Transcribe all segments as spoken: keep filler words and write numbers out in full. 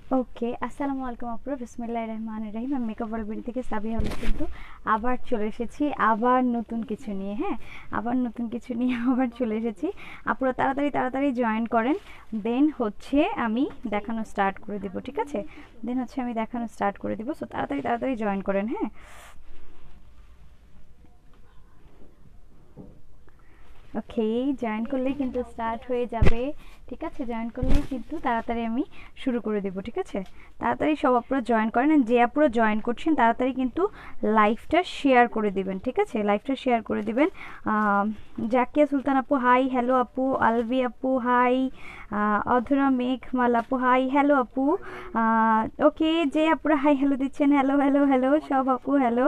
ওকে, আসসালামু আলাইকুম আপুরা, বিসমিল্লাহির রহমানির রহিম। আমি মেকআপ ওয়ার্ল্ড বিডি থেকে সাবিয়া হলো কিন্তু আবার চলে এসেছি আবার নতুন কিছু নিয়ে। হ্যাঁ, আবার নতুন কিছু নিয়ে আবার চলে এসেছি। আপুরা তাড়াতাড়ি তাড়াতাড়ি জয়েন করেন, দেন হচ্ছে আমি দেখানো স্টার্ট করে দেবো। ঠিক আছে, দেন হচ্ছে আমি দেখানো স্টার্ট করে দেবো। সো তাড়াতাড়ি তাড়াতাড়ি জয়েন করেন। হ্যাঁ, ওকে, জয়েন করলেই কিন্তু স্টার্ট হয়ে যাবে। ঠিক আছে, জয়েন করলেই কিন্তু তাড়াতাড়ি আমি শুরু করে দেবো। ঠিক আছে, তাড়াতাড়ি সব আপুরা জয়েন করেন, and যে আপুরা জয়েন করছেন তাড়াতাড়ি কিন্তু লাইভটা শেয়ার করে দিবেন। ঠিক আছে, লাইভটা শেয়ার করে দিবেন। আহ, জাকিয়া সুলতান আপু হাই, হ্যালো আপু। আলভি আপু হাই, অধরা মেঘ মাল আপু হাই, হ্যালো আপু। ওকে, যে আপুরা হাই হ্যালো দিচ্ছেন, হ্যালো হ্যালো হ্যালো সব আপু, হ্যালো।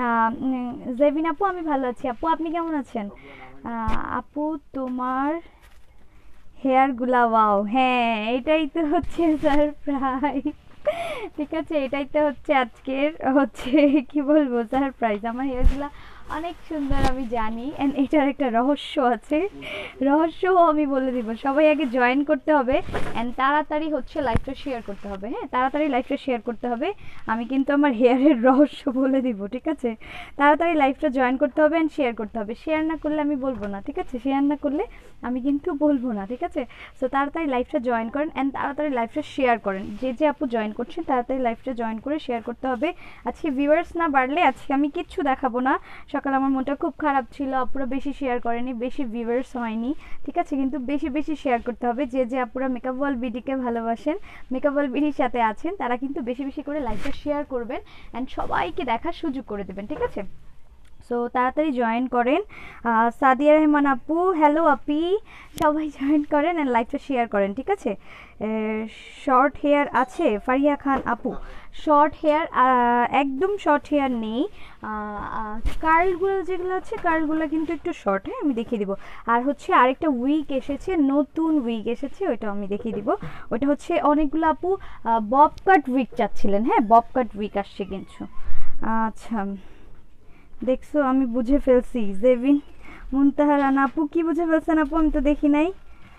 জেবিন আপু আমি ভালো আছি আপু, আপনি কেমন আছেন? আহ, আপু তোমার হেয়ার গুলা ওয়াও, হ্যাঁ এটাই তো হচ্ছে সারপ্রাইজ। ঠিক আছে, এটাই তো হচ্ছে আজকের হচ্ছে কি বলবো সারপ্রাইজ। আমার হেয়ারগুলা অনেক সুন্দর আমি জানি, এন্ড এটার একটা রহস্য আছে, রহস্যও আমি বলে দিব। সবাই আগে জয়েন করতে হবে, এন্ড তাড়াতাড়ি হচ্ছে লাইভটা শেয়ার করতে হবে। হ্যাঁ, তাড়াতাড়ি লাইভটা শেয়ার করতে হবে। আমি কিন্তু আমার হেয়ারের রহস্য বলে দিব। ঠিক আছে, তাড়াতাড়ি লাইভটা জয়েন করতে হবে এন্ড শেয়ার করতে হবে। শেয়ার না করলে আমি বলবো না। ঠিক আছে, শেয়ার না করলে আমি কিন্তু বলবো না। ঠিক আছে, সো তাড়াতাড়ি লাইভটা জয়েন করেন এন্ড তাড়াতাড়ি লাইভটা শেয়ার করেন। যে যে আপু জয়েন করছেন তাড়াতাড়ি লাইভটা জয়েন করে শেয়ার করতে হবে। আজকে ভিউয়ার্স না বাড়লে আজকে আমি কিচ্ছু দেখাবো না। সকালে আমার মনটা খুব খারাপ ছিল, আপুরা বেশি শেয়ার করেনি, বেশি ভিউয়ার্স হয়নি। ঠিক আছে, কিন্তু বেশি বেশি শেয়ার করতে হবে। যে যে আপুরা মেকআপ ওয়ার্ল্ড বিডিকে ভালোবাসেন, মেকআপ ওয়ার্ল্ড বিডির সাথে আছেন, তারা কিন্তু বেশি বেশি করে লাইভটা শেয়ার করবেন অ্যান্ড সবাইকে দেখার সুযোগ করে দেবেন। ঠিক আছে, সো তাড়াতাড়ি জয়েন করেন। আহ, সাদিয়া রহমান আপু হ্যালো আপি, সবাই জয়েন করেন অ্যান্ড লাইভটা শেয়ার করেন। ঠিক আছে, শর্ট হেয়ার আছে ফারিয়া খান আপু, শর্ট হেয়ার একদম শর্ট হেয়ার নেই। কার্লগুলো যেগুলো আছে কার্লগুলো কিন্তু একটু শর্ট। হ্যাঁ, আমি দেখিয়ে দিব। আর হচ্ছে আরেকটা উইক এসেছে, নতুন উইক এসেছে, ওইটা আমি দেখিয়ে দিব। ওইটা হচ্ছে অনেকগুলো আপু বব কাট উইক চাচ্ছিলেন। হ্যাঁ, বব কাট উইক আসছে কিছু। আচ্ছা, দেখছো আমি বুঝে ফেলছি। জেবিন মুনতাহা রানা আপু কি বুঝে ফেলছেন আপু? আমি তো দেখি নাই।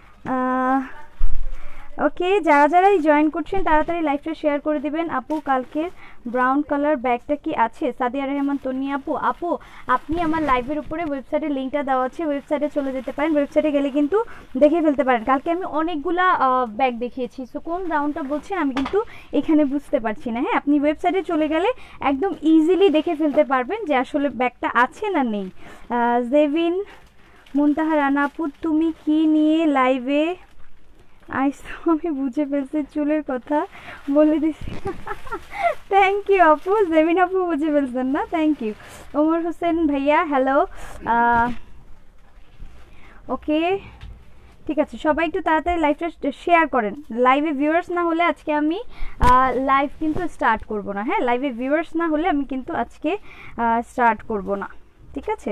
ওকে, যারা যারাই জয়েন করছেন তাড়াতাড়ি লাইভটা শেয়ার করে দিবেন। আপু কালকের ব্রাউন কালার ব্যাগটা কি আছে? সাদিয়া রহমান তন্নি আপু, আপু আপনি আমার লাইভের উপরে ওয়েবসাইটের লিঙ্কটা দেওয়া আছে, ওয়েবসাইটে চলে যেতে পারেন। ওয়েবসাইটে গেলে কিন্তু দেখে ফেলতে পারেন। কালকে আমি অনেকগুলা ব্যাগ দেখিয়েছি, সো কোন ব্রাউনটা বলছেন আমি কিন্তু এখানে বুঝতে পারছি না। হ্যাঁ, আপনি ওয়েবসাইটে চলে গেলে একদম ইজিলি দেখে ফেলতে পারবেন যে আসলে ব্যাগটা আছে না নেই। জেভিন মুনতাহা রানা আপু তুমি কি নিয়ে লাইভে আইসো? আমি বুঝে ফেলছি, চুলের কথা বলে দিছি। থ্যাংক ইউ আপু, জেমিন আপু বুঝে ফেলছেন না, থ্যাংক ইউ। ওমর হোসেন ভাইয়া হ্যালো। ওকে, ঠিক আছে, সবাই একটু তাড়াতাড়ি লাইভটা শেয়ার করেন। লাইভে ভিউয়ার্স না হলে আজকে আমি লাইভ কিন্তু স্টার্ট করব না। হ্যাঁ, লাইভে ভিউয়ার্স না হলে আমি কিন্তু আজকে স্টার্ট করব না। ঠিক আছে,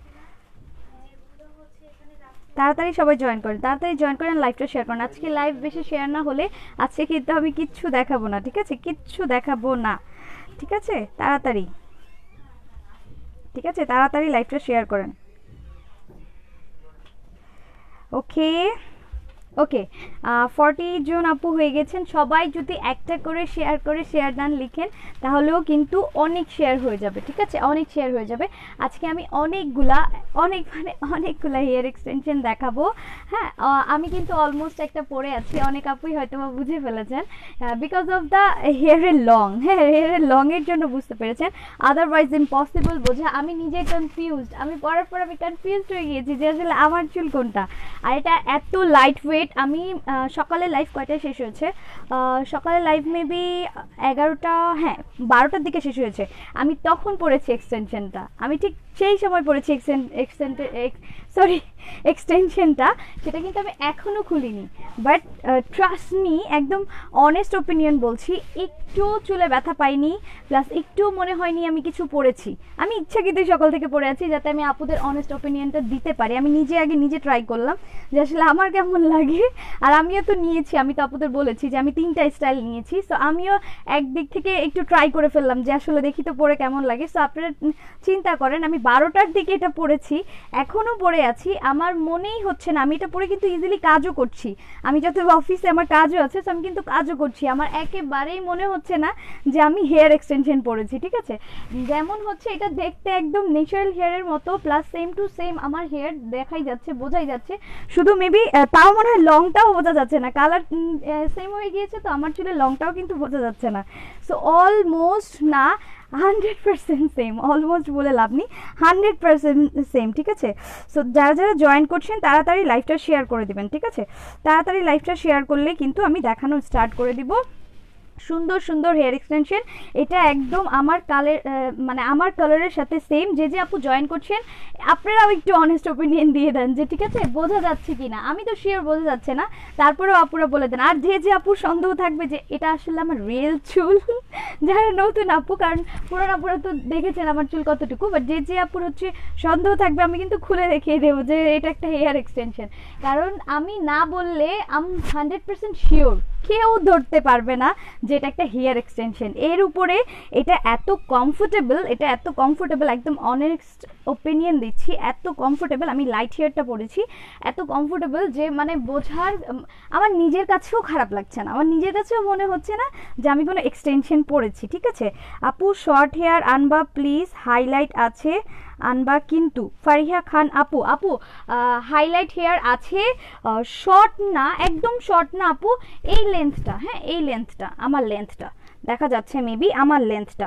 তাড়াতাড়ি সবাই জয়েন করেন, তাড়াতাড়ি জয়েন করেন, লাইভটা শেয়ার করেন। আজকে লাইভ বেশি শেয়ার না হলে আজকে কিন্তু আমি কিচ্ছু দেখাবো না। ঠিক আছে, কিচ্ছু দেখাবো না। ঠিক আছে, তাড়াতাড়ি, ঠিক আছে, তাড়াতাড়ি লাইভটা শেয়ার করেন। ওকে ওকে, ফর্টি জন আপু হয়ে গেছেন। সবাই যদি একটা করে শেয়ার করে শেয়ার ডান লিখেন তাহলেও কিন্তু অনেক শেয়ার হয়ে যাবে। ঠিক আছে, অনেক শেয়ার হয়ে যাবে। আজকে আমি অনেকগুলা অনেক মানে অনেকগুলা হেয়ার এক্সটেনশন দেখাবো। হ্যাঁ, আমি কিন্তু অলমোস্ট একটা পরে আছি, অনেক আপুই হয়তো বা বুঝে ফেলেছেন বিকজ অফ দ্য হেয়ারের লং। হ্যাঁ, হেয়ারের লংয়ের জন্য বুঝতে পেরেছেন, আদারওয়াইজ ইম্পসিবল বোঝা। আমি নিজে কনফিউজড, আমি পরার পর আমি কনফিউজড হয়ে গিয়েছি যে আসলে আমার চুল কোনটা। আর এটা এত লাইট ওয়েট। আমি সকালে লাইভ কয়টায় শেষ হয়েছে? সকালে লাইভ মেবি এগারোটা, হ্যাঁ বারোটার দিকে শেষ হয়েছে। আমি তখন পড়েছি এক্সটেনশনটা, আমি ঠিক সেই সময় পড়েছি এক্সটেন এক্সটেন্টে সরি এক্সটেনশনটা। সেটা কিন্তু আমি এখনও খুলিনি, বাট ট্রাস্ট মি, একদম অনেস্ট ওপিনিয়ন বলছি, একটু চুলে ব্যথা পাইনি, প্লাস একটু মনে হয়নি আমি কিছু পড়েছি। আমি ইচ্ছাকৃতই সকাল থেকে পড়ে আছি যাতে আমি আপুদের অনেস্ট ওপিনিয়নটা দিতে পারি। আমি নিজে আগে নিজে ট্রাই করলাম যে আসলে আমার কেমন লাগে। আর আমিও তো নিয়েছি, আমি তো আপুদের বলেছি যে আমি তিনটা স্টাইল নিয়েছি, সো আমিও একদিক থেকে একটু ট্রাই করে ফেললাম যে আসলে দেখি তো পরে কেমন লাগে। সো আপনারা চিন্তা করেন, আমি বারোটার দিকে এটা পড়েছি, এখনও পড়ে আছি, আমার মনেই হচ্ছে না, আমি এটা পরে কিন্তু ইজিলি কাজও করছি, আমি যত অফিসে আমার কাজও আছে তো আমি কিন্তু কাজও করছি, আমার একেবারেই মনে হচ্ছে না যে আমি হেয়ার এক্সটেনশন পরেছি। ঠিক আছে, যেমন হচ্ছে এটা দেখতে একদম ন্যাচারাল হেয়ারের মতো, প্লাস সেম টু সেম আমার হেয়ার দেখাই যাচ্ছে, বোঝাই যাচ্ছে, শুধু মেবি তাও মনে হয় লংটাও বোঝা যাচ্ছে না, কালার সেম হয়ে গিয়েছে তো আমার চুলের লংটাও কিন্তু বোঝা যাচ্ছে না। সো অলমোস্ট না হান্ড্রেড পার্সেন্ট সেম, অলমোস্ট বলে লাভ নেই, হান্ড্রেড পার্সেন্ট সেম। ঠিক আছে, সো যারা যারা জয়েন করছেন তাড়াতাড়ি লাইভটা শেয়ার করে দিবেন। ঠিক আছে, তাড়াতাড়ি লাইভটা শেয়ার করলে কিন্তু আমি দেখানো স্টার্ট করে দিব সুন্দর সুন্দর হেয়ার এক্সটেনশন। এটা একদম আমার কালার, মানে আমার কালারের সাথে সেম। যে যে আপু জয়েন করছেন আপনারাও একটু অনেস্ট ওপিনিয়ন দিয়ে দেন যে ঠিক আছে বোঝা যাচ্ছে কি না, আমি তো শিওর বোঝা যাচ্ছে না, তারপরেও আপুরা বলে দেন। আর যে যে আপুর সন্দেহ থাকবে যে এটা আসলে আমার রিয়েল চুল, যারা নতুন আপু, কারণ পুরান আপুরা তো দেখেছেন আমার চুল কতটুকু, বাট যে যে আপুর হচ্ছে সন্দেহ থাকবে আমি কিন্তু খুলে দেখিয়ে দেবো যে এটা একটা হেয়ার এক্সটেনশন, কারণ আমি না বললে আমি হান্ড্রেড পার্সেন্ট শিওর কেউ ধরতে পারবে না যে এটা একটা হেয়ার এক্সটেনশন। এর উপরে এটা এত কমফোর্টেবল, এটা এত কমফোর্টেবল, একদম অনেস্ট ওপিনিয়ন দিচ্ছি, এত কমফোর্টেবল। আমি লাইট হেয়ারটা পরেছি, এত কমফোর্টেবল যে মানে বোঝার আমার নিজের কাছেও খারাপ লাগছে না, আমার নিজের কাছেও মনে হচ্ছে না যে আমি কোনো এক্সটেনশন পরেছি। ঠিক আছে আপু, শর্ট হেয়ার আনবা প্লিজ, হাইলাইট আছে আনবা কিন্তু। ফারিহা খান আপু, আপু হাইলাইট হেয়ার আছে, শর্ট না, একদম শর্ট না আপু, এই লেন্থটা, হ্যাঁ এই লেন্থটা, আমার লেন্থটা দেখা যাচ্ছে মেবি, আমার লেন্থটা।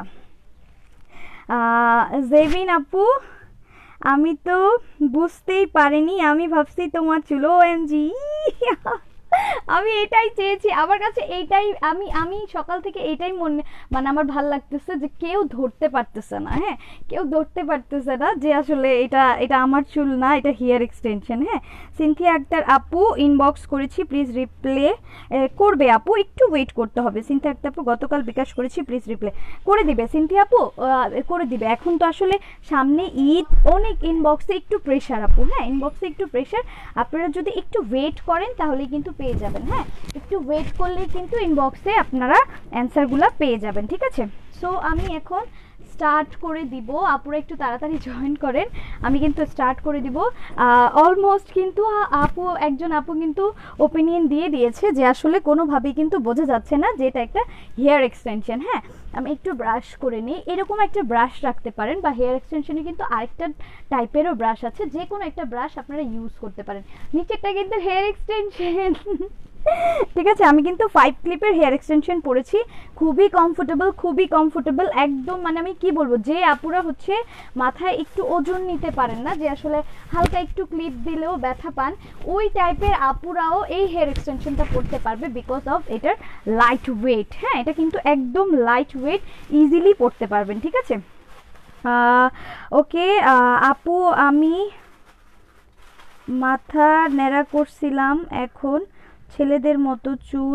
জেবিন আপু, আমি তো বুঝতেই পারিনি, আমি ভাবছি তোমার চুল। ও এম জি, আমি এটাই চেয়েছি, আমার কাছে এইটাই, আমি আমি সকাল থেকে এইটাই মনে, মানে আমার ভাল লাগতেছে যে কেউ ধরতে পারতেছে না, হ্যাঁ কেউ ধরতে পারতেছে না যে আসলে এটা এটা আমার চুল না, এটা হেয়ার এক্সটেনশন। হ্যাঁ, সিনথিয়া আক্তার আপু ইনবক্স করেছি, প্লিজ রিপ্লে করবে আপু, একটু ওয়েট করতে হবে। সিনথিয়া আক্তার আপু গতকাল বিকাশ করেছি, প্লিজ রিপ্লে করে দিবে সিনথিয়া আপু, করে দিবে। এখন তো আসলে সামনে ঈদ, অনেক ইনবক্সে একটু প্রেশার আপু, হ্যাঁ ইনবক্সে একটু প্রেশার, আপনারা যদি একটু ওয়েট করেন তাহলে কিন্তু পেয়ে যাবেন। হ্যাঁ, একটু ওয়েট করলে কিন্তু ইনবক্সে আপনারা অ্যান্সারগুলো পেয়ে যাবেন। ঠিক আছে, সো আমি এখন স্টার্ট করে দিব, আপুরা একটু তাড়াতাড়ি জয়েন করেন, আমি কিন্তু স্টার্ট করে দিব। অলমোস্ট কিন্তু আপু, একজন আপু কিন্তু ওপিনিয়ন দিয়ে দিয়েছে যে আসলে কোনোভাবেই কিন্তু বোঝা যাচ্ছে না যে এটা একটা হেয়ার এক্সটেনশন। হ্যাঁ, আমি একটু ব্রাশ করে নিই, এরকম একটা ব্রাশ রাখতে পারেন, বা হেয়ার এক্সটেনশনে কিন্তু আরেকটা টাইপেরও ব্রাশ আছে, যে কোনো একটা ব্রাশ আপনারা ইউজ করতে পারেন। নিচেরটা কিন্তু হেয়ার এক্সটেনশন। ঠিক আছে, আমি কিন্তু ফাইভ ক্লিপের হেয়ার এক্সটেনশন পরেছি, খুবই কমফোর্টেবল, খুবই কমফোর্টেবল একদম। মানে আমি কি বলবো, যে আপুরা হচ্ছে মাথায় একটু ওজন নিতে পারেন না, যে আসলে হালকা একটু ক্লিপ দিলেও ব্যথা পান, ওই টাইপের আপুরাও এই হেয়ার এক্সটেনশনটা পরতে পারবে, বিকজ অফ এটার লাইট ওয়েট। হ্যাঁ, এটা কিন্তু একদম লাইট ওয়েট, ইজিলি পরতে পারবেন। ঠিক আছে, ওকে আপু, আমি মাথা ন্যাড়া করছিলাম, এখন ছেলেদের মতো চুল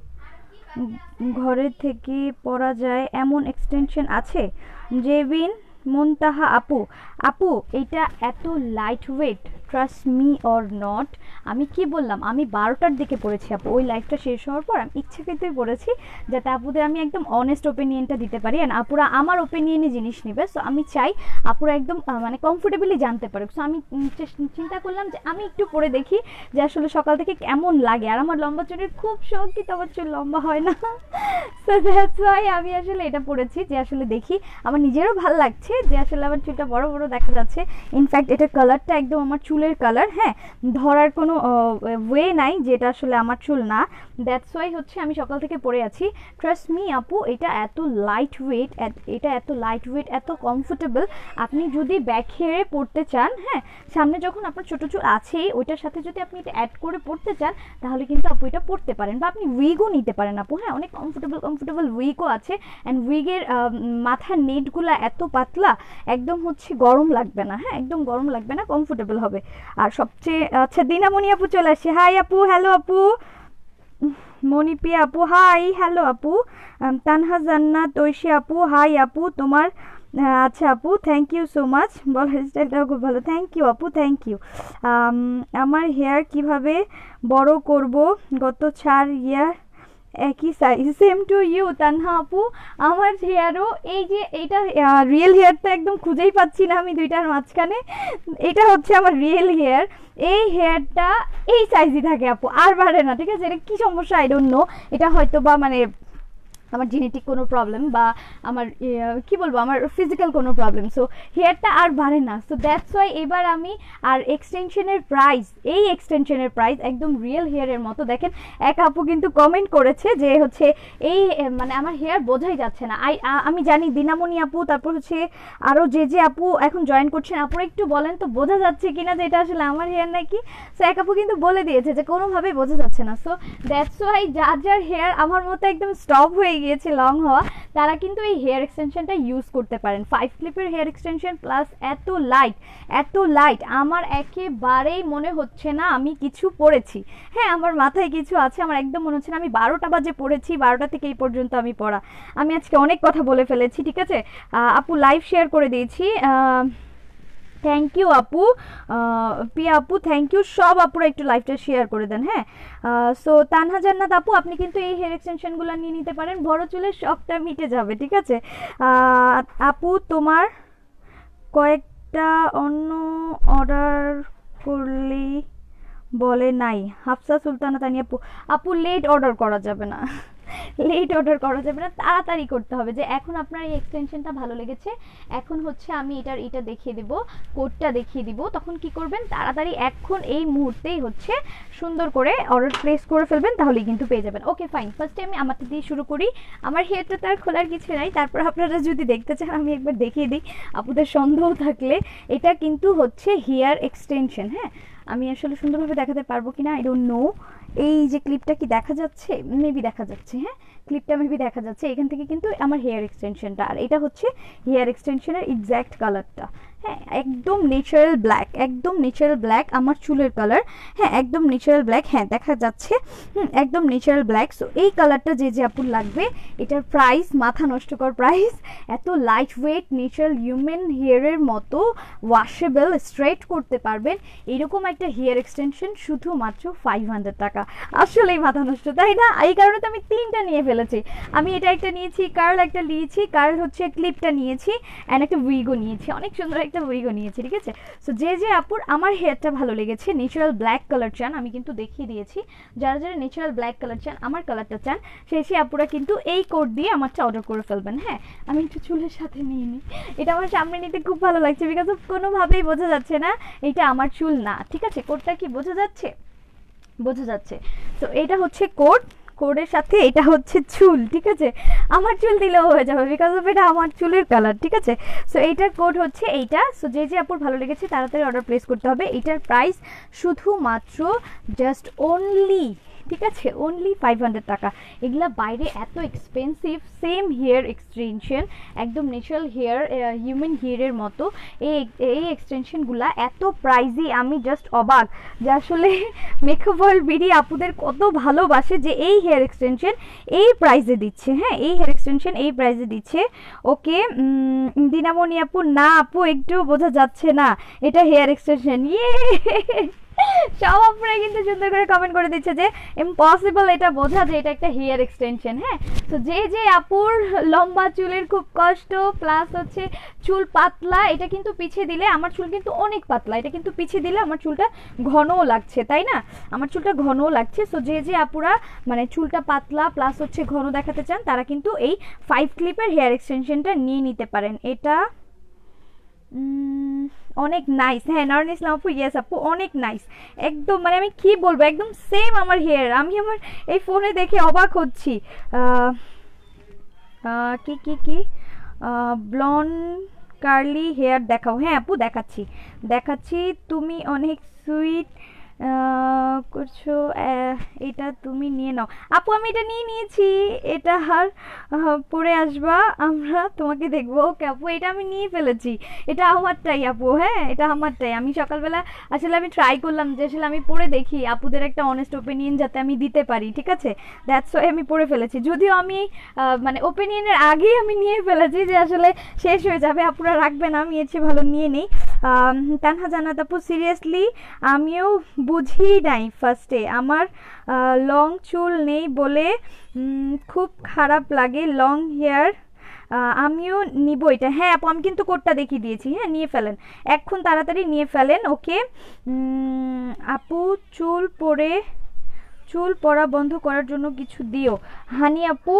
ঘরে থেকে পরা যায় এমন এক্সটেনশন আছে? জেবিন মুনতাহা আপু, আপু এটা এত light weight, trust me or not, আমি কি বললাম, আমি বারোটার দিকে পড়েছি আপু, ওই লাইভটা শেষ হওয়ার পর আমি ইচ্ছাকৃতই পড়েছি যাতে আপুদের আমি একদম অনেস্ট ওপিনিয়নটা দিতে পারি, অ্যান্ড আপুরা আমার ওপিনিয়নে জিনিস নেবে। সো আমি চাই আপুরা একদম মানে কমফোর্টেবলি জানতে পারে। সো আমি চিন্তা করলাম যে আমি একটু পরে দেখি যে আসলে সকাল থেকে কেমন লাগে, আর আমার লম্বা চুলের খুব শখ, কিন্তু আমার চুল লম্বা হয় না। সো দ্যাটস ওয়াই আমি আসলে এটা পড়েছি, যে আসলে দেখি আমার নিজেরও ভালো লাগছে যে আসলে আমার চুলটা বড় বড় দেখা যাচ্ছে। ইনফ্যাক্ট এটার কালারটা একদম আমার চুলের কালার, হ্যাঁ ধরার কোনো ওয়ে নাই যেটা আসলে আমার চুল না। দ্যাটস ওয়াই হচ্ছে আমি সকাল থেকে পরে আছি। ট্রাস্ট মি আপু, এটা এত লাইট ওয়েট, এটা এত লাইট ওয়েট, এত কমফোর্টেবল। আপনি যদি ব্যাক হেয়ারে পরতে চান, হ্যাঁ সামনে যখন আপনার ছোটো চুল আছেই, ওইটার সাথে যদি আপনি এটা অ্যাড করে পরতে চান তাহলে কিন্তু আপু এটা পরতে পারেন, বা আপনি উইগও নিতে পারেন আপু। হ্যাঁ, অনেক কমফোর্টেবল কমফোর্টেবল উইগও আছে, অ্যান্ড উইগের মাথার নেটগুলো এত পাতলা, একদম হচ্ছে গরম লাগবে না, হ্যাঁ একদম গরম লাগবে না, কমফোর্টেবল হবে। আর সবচেয়ে আচ্ছা, দিনামণি আপু চলে আসে, হাই আপু, হ্যালো আপু। মণিপিয়া আপু হাই, হ্যালো আপু। তানহা জান্নাত ঐশী আপু হাই আপু, তোমার আচ্ছা আপু থ্যাংক ইউ সো মাচ, বল হেয়ারস্টাইলটাও খুব ভালো, থ্যাংক ইউ আপু, থ্যাংক ইউ। আমার হেয়ার কিভাবে বড় করব, গত চার ইয়ার একই size, same to you Tanha আপু। আমার হেয়ারও এই যে এটা রিয়েল হেয়ারটা একদম খুঁজেই পাচ্ছি না আমি দুইটার মাঝখানে, এটা হচ্ছে আমার রিয়েল হেয়ার। এই হেয়ারটা এই সাইজই থাকে আপু, আর বাড়ে না, ঠিক আছে? এটা কি সমস্যা আই ডোন্ট নো, এটা হয়তো বা মানে আমার জেনেটিক কোনো প্রবলেম বা আমার কি বলবো আমার ফিজিক্যাল কোনো প্রবলেম, সো হেয়ারটা আর বাড়ে না। সো দ্যাটস ওয়াই এবার আমি আর এক্সটেনশনের প্রাইস, এই এক্সটেনশনের প্রাইস একদম রিয়েল হেয়ারের মতো। দেখেন এক আপু কিন্তু কমেন্ট করেছে যে হচ্ছে এই মানে আমার হেয়ার বোঝাই যাচ্ছে না। আই আমি জানি দিনামণি আপু, তারপর হচ্ছে আরও যে যে আপু এখন জয়েন করছেন, আপুরা একটু বলেন তো বোঝা যাচ্ছে কিনা যে এটা আসলে আমার হেয়ার নাকি। সো এক আপু কিন্তু বলে দিয়েছে যে কোনোভাবেই বোঝা যাচ্ছে না। সো দ্যাটস ওয়াই যার যার হেয়ার আমার মতো একদম স্টপ হয়ে গিয়েছে লং হওয়া, তারা কিন্তু এই হেয়ার এক্সটেনশনটা ইউজ করতে পারেন। ফাইভ ক্লিপের হেয়ার এক্সটেনশন প্লাস এত লাইট, এত লাইট, আমার একেবারেই মনে হচ্ছে না আমি কিছু পড়েছি। হ্যাঁ আমার মাথায় কিছু আছে, আমার একদম মনে হচ্ছে না আমি বারোটা বাজে পড়েছি, বারোটা থেকে এই পর্যন্ত আমি পড়া। আমি আজকে অনেক কথা বলে ফেলেছি, ঠিক আছে? আপু লাইভ শেয়ার করে দিয়েছি, থ্যাংক ইউ আপু, পিয়া আপু থ্যাংক ইউ। সব আপুরা একটু লাইভটা শেয়ার করে দেন। হ্যাঁ সো তানহা জান্নাত আপু আপনি কিন্তু এই হেয়ার এক্সটেনশনগুলো নিয়ে নিতে পারেন, বড় চুলের শখটা মিটে যাবে, ঠিক আছে? আপু তোমার কয়েকটা অন্য অর্ডার করলেই বলে নাই। হাফসা সুলতানা তানি আপু, আপু লেট অর্ডার করা যাবে না, লেট অর্ডার করা যাবে না, তাড়াতাড়ি করতে হবে। যে এখন আপনার এই এক্সটেনশনটা ভালো লেগেছে, এখন হচ্ছে আমি এটার এটা দেখিয়ে দিব, কোডটা দেখিয়ে দিব, তখন কি করবেন তাড়াতাড়ি এখন এই মুহূর্তেই হচ্ছে সুন্দর করে অর্ডার প্লেস করে ফেলবেন, তাহলেই কিন্তু পেয়ে যাবেন। ওকে ফাইন, ফার্স্টে আমি আমারটা দিয়ে শুরু করি। আমার হেয়ারটা তার খোলার কিছু নাই, তারপর আপনারা যদি দেখতে চান আমি একবার দেখিয়ে দিই আপনাদের সন্দেহ থাকলে। এটা কিন্তু হচ্ছে হেয়ার এক্সটেনশন। হ্যাঁ আমি আসলে সুন্দরভাবে দেখাতে পারবো কিনা আই ডোন্ট নো। এই যে ক্লিপটা কি দেখা যাচ্ছে? মেবি দেখা যাচ্ছে, হ্যাঁ ক্লিপটা মেবি দেখা যাচ্ছে। এখান থেকে কিন্তু আমার হেয়ার এক্সটেনশনটা, আর এটা হচ্ছে হেয়ার এক্সটেনশনের এক্স্যাক্ট কালারটা। হ্যাঁ একদম ন্যাচারাল ব্ল্যাক, একদম ন্যাচারাল ব্ল্যাক আমার চুলের কালার। হ্যাঁ একদম ন্যাচারাল ব্ল্যাক, হ্যাঁ দেখা যাচ্ছে, হুম একদম ন্যাচারাল ব্ল্যাক। সো এই কালারটা যে যে আপুর লাগবে, এটার প্রাইস মাথা নষ্টকর প্রাইস। এত লাইট ওয়েট ন্যাচারাল হিউম্যান হেয়ারের মতো ওয়াশেবল, স্ট্রেট করতে পারবেন এরকম একটা হেয়ার এক্সটেনশন শুধুমাত্র ফাইভ হান্ড্রেড টাকা। আসলেই মাথা নষ্ট, তাই না? এই কারণে তো আমি তিনটা নিয়ে ফেলেছি। আমি এটা একটা নিয়েছি, কার্ল একটা নিয়েছি, কার্ল হচ্ছে ক্লিপটা নিয়েছি, অ্যান্ড একটা উইগও নিয়েছি, অনেক সুন্দর একটা উইগও নিয়েছি, ঠিক আছে? সো যে যে আপুর আমার হেয়ারটা ভালো লেগেছে, ন্যাচারাল ব্ল্যাক কালার চান, আমি কিন্তু দেখিয়ে দিয়েছি, যারা যারা ন্যাচারাল ব্ল্যাক কালার চান, আমার কালারটা চান, সেই সেই আপুরা কিন্তু এই কোড দিয়ে আমারটা অর্ডার করে ফেলবেন। হ্যাঁ আমি একটু চুলের সাথে নিয়ে নিই, এটা আমার সামনে নিতে খুব ভালো লাগছে, বিকজ অফ কোনোভাবেই বোঝা যাচ্ছে না এটা আমার চুল না, ঠিক আছে? কোডটা কি বোঝা যাচ্ছে? বোঝা যাচ্ছে। তো এটা হচ্ছে কোড, কোডের সাথে এটা হচ্ছে চুল, ঠিক আছে? আমার চুল দিলেও হয়ে যাবে, বিকজ অফ এটা আমার চুলের কালার, ঠিক আছে? সো এইটার কোড হচ্ছে এইটা। সো যে যে আপুর ভালো লেগেছে তাড়াতাড়ি অর্ডার প্লেস করতে হবে। এইটার প্রাইস শুধুমাত্র জাস্ট অনলি, ঠিক আছে, অনলি ফাইভ হান্ড্রেড টাকা। এগুলা বাইরে এত এক্সপেন্সিভ, সেম হেয়ার এক্সটেনশন, একদম ন্যাচারাল হেয়ার হিউম্যান হেয়ারের মতো এই এই এক্সটেনশনগুলা এত প্রাইজি, আমি জাস্ট অবাক যে আসলে মেকআপ ওয়ার্ল্ড বিডি আপুদের কত ভালোবাসে যে এই হেয়ার এক্সটেনশন এই প্রাইসে দিচ্ছে। হ্যাঁ এই হেয়ার এক্সটেনশন এই প্রাইসে দিচ্ছে। ওকে দিনামণি আপু, না আপু একটু বোঝা যাচ্ছে না এটা হেয়ার এক্সটেনশন। ইয়ে সব আপনারা কিন্তু সুন্দর করে কমেন্ট করে দিচ্ছে যে ইম্পসিবল এটা বোঝা যে এটা একটা হেয়ার এক্সটেনশন। হ্যাঁ তো যে যে আপুর লম্বা চুলের খুব কষ্ট, প্লাস হচ্ছে চুল পাতলা, এটা কিন্তু পিছিয়ে দিলে, আমার চুল কিন্তু অনেক পাতলা, এটা কিন্তু পিছিয়ে দিলে আমার চুলটা ঘনও লাগছে, তাই না? আমার চুলটা ঘনও লাগছে। সো যে যে আপুরা মানে চুলটা পাতলা প্লাস হচ্ছে ঘন দেখাতে চান, তারা কিন্তু এই ফাইভ ক্লিপের হেয়ার এক্সটেনশনটা নিয়ে নিতে পারেন। এটা অনেক নাইস। হ্যাঁ নারিন ইসলাম আপু, ইয়েস আপু অনেক নাইস, একদম মানে আমি কি বলবো, একদম সেম আমার হেয়ার। আমি আমার এই ফোনে দেখে অবাক হচ্ছি। কি কি কি ব্লন কার্লি হেয়ার দেখাও। হ্যাঁ আপু দেখাচ্ছি দেখাচ্ছি তুমি অনেক সুইট করছো, এটা তুমি নিয়ে নাও। আপু আমি এটা নিয়ে নিয়েছি, এটা আর পরে আসবা, আমরা তোমাকে দেখবো। ওকে আপু এটা আমি নিয়ে ফেলেছি, এটা আমারটাই আপু। হ্যাঁ এটা আমারটাই। আমি সকালবেলা আসলে আমি ট্রাই করলাম যে আসলে আমি পরে দেখি আপুদের একটা অনেস্ট ওপিনিয়ন যাতে আমি দিতে পারি, ঠিক আছে? দ্যাটস ওয়াই আমি পরে ফেলেছি, যদিও আমি মানে ওপিনিয়নের আগেই আমি নিয়ে ফেলেছি যে আসলে শেষ হয়ে যাবে, আপুরা রাখবে না, আমি এর চেয়ে ভালো নিয়ে নিই। তানহা জান্নাত আপু সিরিয়াসলি আমিও বুঝি নাই ফার্স্টে, আমার লং চুল নেই বলে খুব খারাপ লাগে লং হেয়ার, আমিও নিব এটা। হ্যাঁ আপু আমি কিন্তু কোডটা দেখিয়ে দিয়েছি, হ্যাঁ নিয়ে ফেলেন এখন তাড়াতাড়ি নিয়ে ফেলেন। ওকে আপু চুল পরে চুল পড়া বন্ধ করার জন্য কিছু দিও। হানি আপু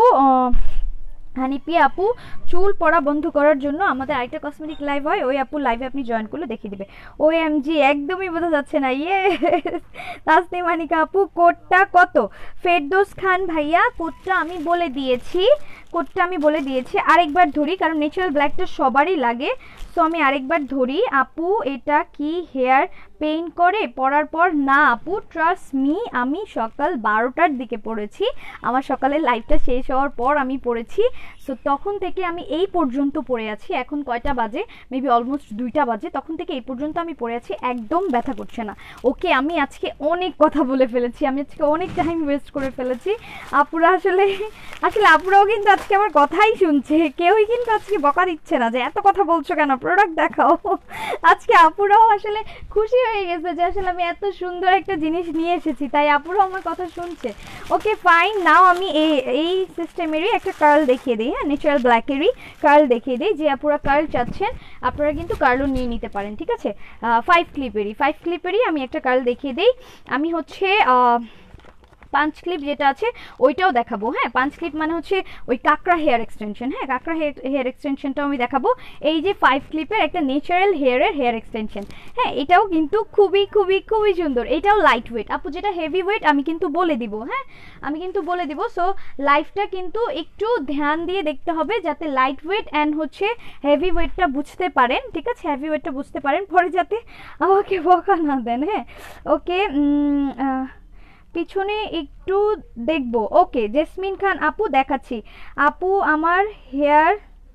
হানিপি আপু চুল পড়া বন্ধ করার জন্য আমাদের আরেকটা কসমেটিক লাইভ হয়, ওই আপু লাইভে আপনি জয়েন করলে দেখিয়ে দিবে। ও এম জি একদমই বোঝা যাচ্ছে না। ইয়ে তাসনিম মানিকা আপু কোডটা কত? ফেরদৌস খান ভাইয়া কোডটা আমি বলে দিয়েছি, কোডটা আমি বলে দিয়েছি আরেকবার ধরি কারণ ন্যাচারাল ব্ল্যাকটা সবারই লাগে, সো আমি আরেকবার ধরি। আপু এটা কি হেয়ার পেইন করে পরার পর? না আপু ট্রাস্ট মি, আমি সকাল বারোটার দিকে পড়েছি, আমার সকালের লাইভটা শেষ হওয়ার পর আমি পড়েছি, সো তখন থেকে আমি এই পর্যন্ত পড়ে আছি। এখন কয়টা বাজে? মেবি অলমোস্ট দুইটা বাজে, তখন থেকে এই পর্যন্ত আমি পড়ে আছি, একদম ব্যথা করছে না। ওকে আমি আজকে অনেক কথা বলে ফেলেছি, আমি আজকে অনেক টাইম ওয়েস্ট করে ফেলেছি। আপুরা আসলে আসলে আপুরাও কিন্তু আজকে আমার কথাই শুনছে, কেউই কিন্তু আজকে বকা দিচ্ছে না যে এত কথা বলছো কেন, প্রোডাক্ট দেখাও। আজকে আপুরাও আসলে খুশি হয়ে গেছে যে আসলে আমি এত সুন্দর একটা জিনিস নিয়ে এসেছি, তাই আপুরাও আমার কথা শুনছে। ওকে ফাইন, নাও আমি এই এই সিস্টেমেরই একটা কার্ল দেখিয়ে দিই, হ্যাঁ ন্যাচারাল ব্ল্যাকেরই কার্ল দেখিয়ে দিই। যে আপুরা কার্ল চাচ্ছেন আপনারা কিন্তু কার্লও নিয়ে নিতে পারেন, ঠিক আছে। ফাইভ ক্লিপেরই ফাইভ ক্লিপেরই আমি একটা কার্ল দেখিয়ে দিই। আমি হচ্ছে পাঁচ ক্লিপ যেটা আছে ওইটাও দেখাবো, হ্যাঁ পাঁচ ক্লিপ মানে হচ্ছে ওই কাঁকড়া হেয়ার এক্সটেনশন, হ্যাঁ কাঁকড়া হেয়ার এক্সটেনশনটাও আমি দেখাবো। এই যে ফাইভ ক্লিপের একটা ন্যাচারাল হেয়ারের হেয়ার এক্সটেনশন, হ্যাঁ এটাও কিন্তু খুবই খুবই খুবই সুন্দর, এটাও লাইট ওয়েট। আপু যেটা হেভি ওয়েট আমি কিন্তু বলে দিব, হ্যাঁ আমি কিন্তু বলে দিব। সো লাইফটা কিন্তু একটু ধ্যান দিয়ে দেখতে হবে যাতে লাইট ওয়েট অ্যান্ড হচ্ছে হেভি ওয়েটটা বুঝতে পারেন, ঠিক আছে হেভি ওয়েটটা বুঝতে পারেন, পরে যাতে আমাকে বকা না দেন। হ্যাঁ ওকে পিছনে একটু দেখবো। ওকে জেসমিন খান আপু দেখাচ্ছি। আপু আমার হেয়ার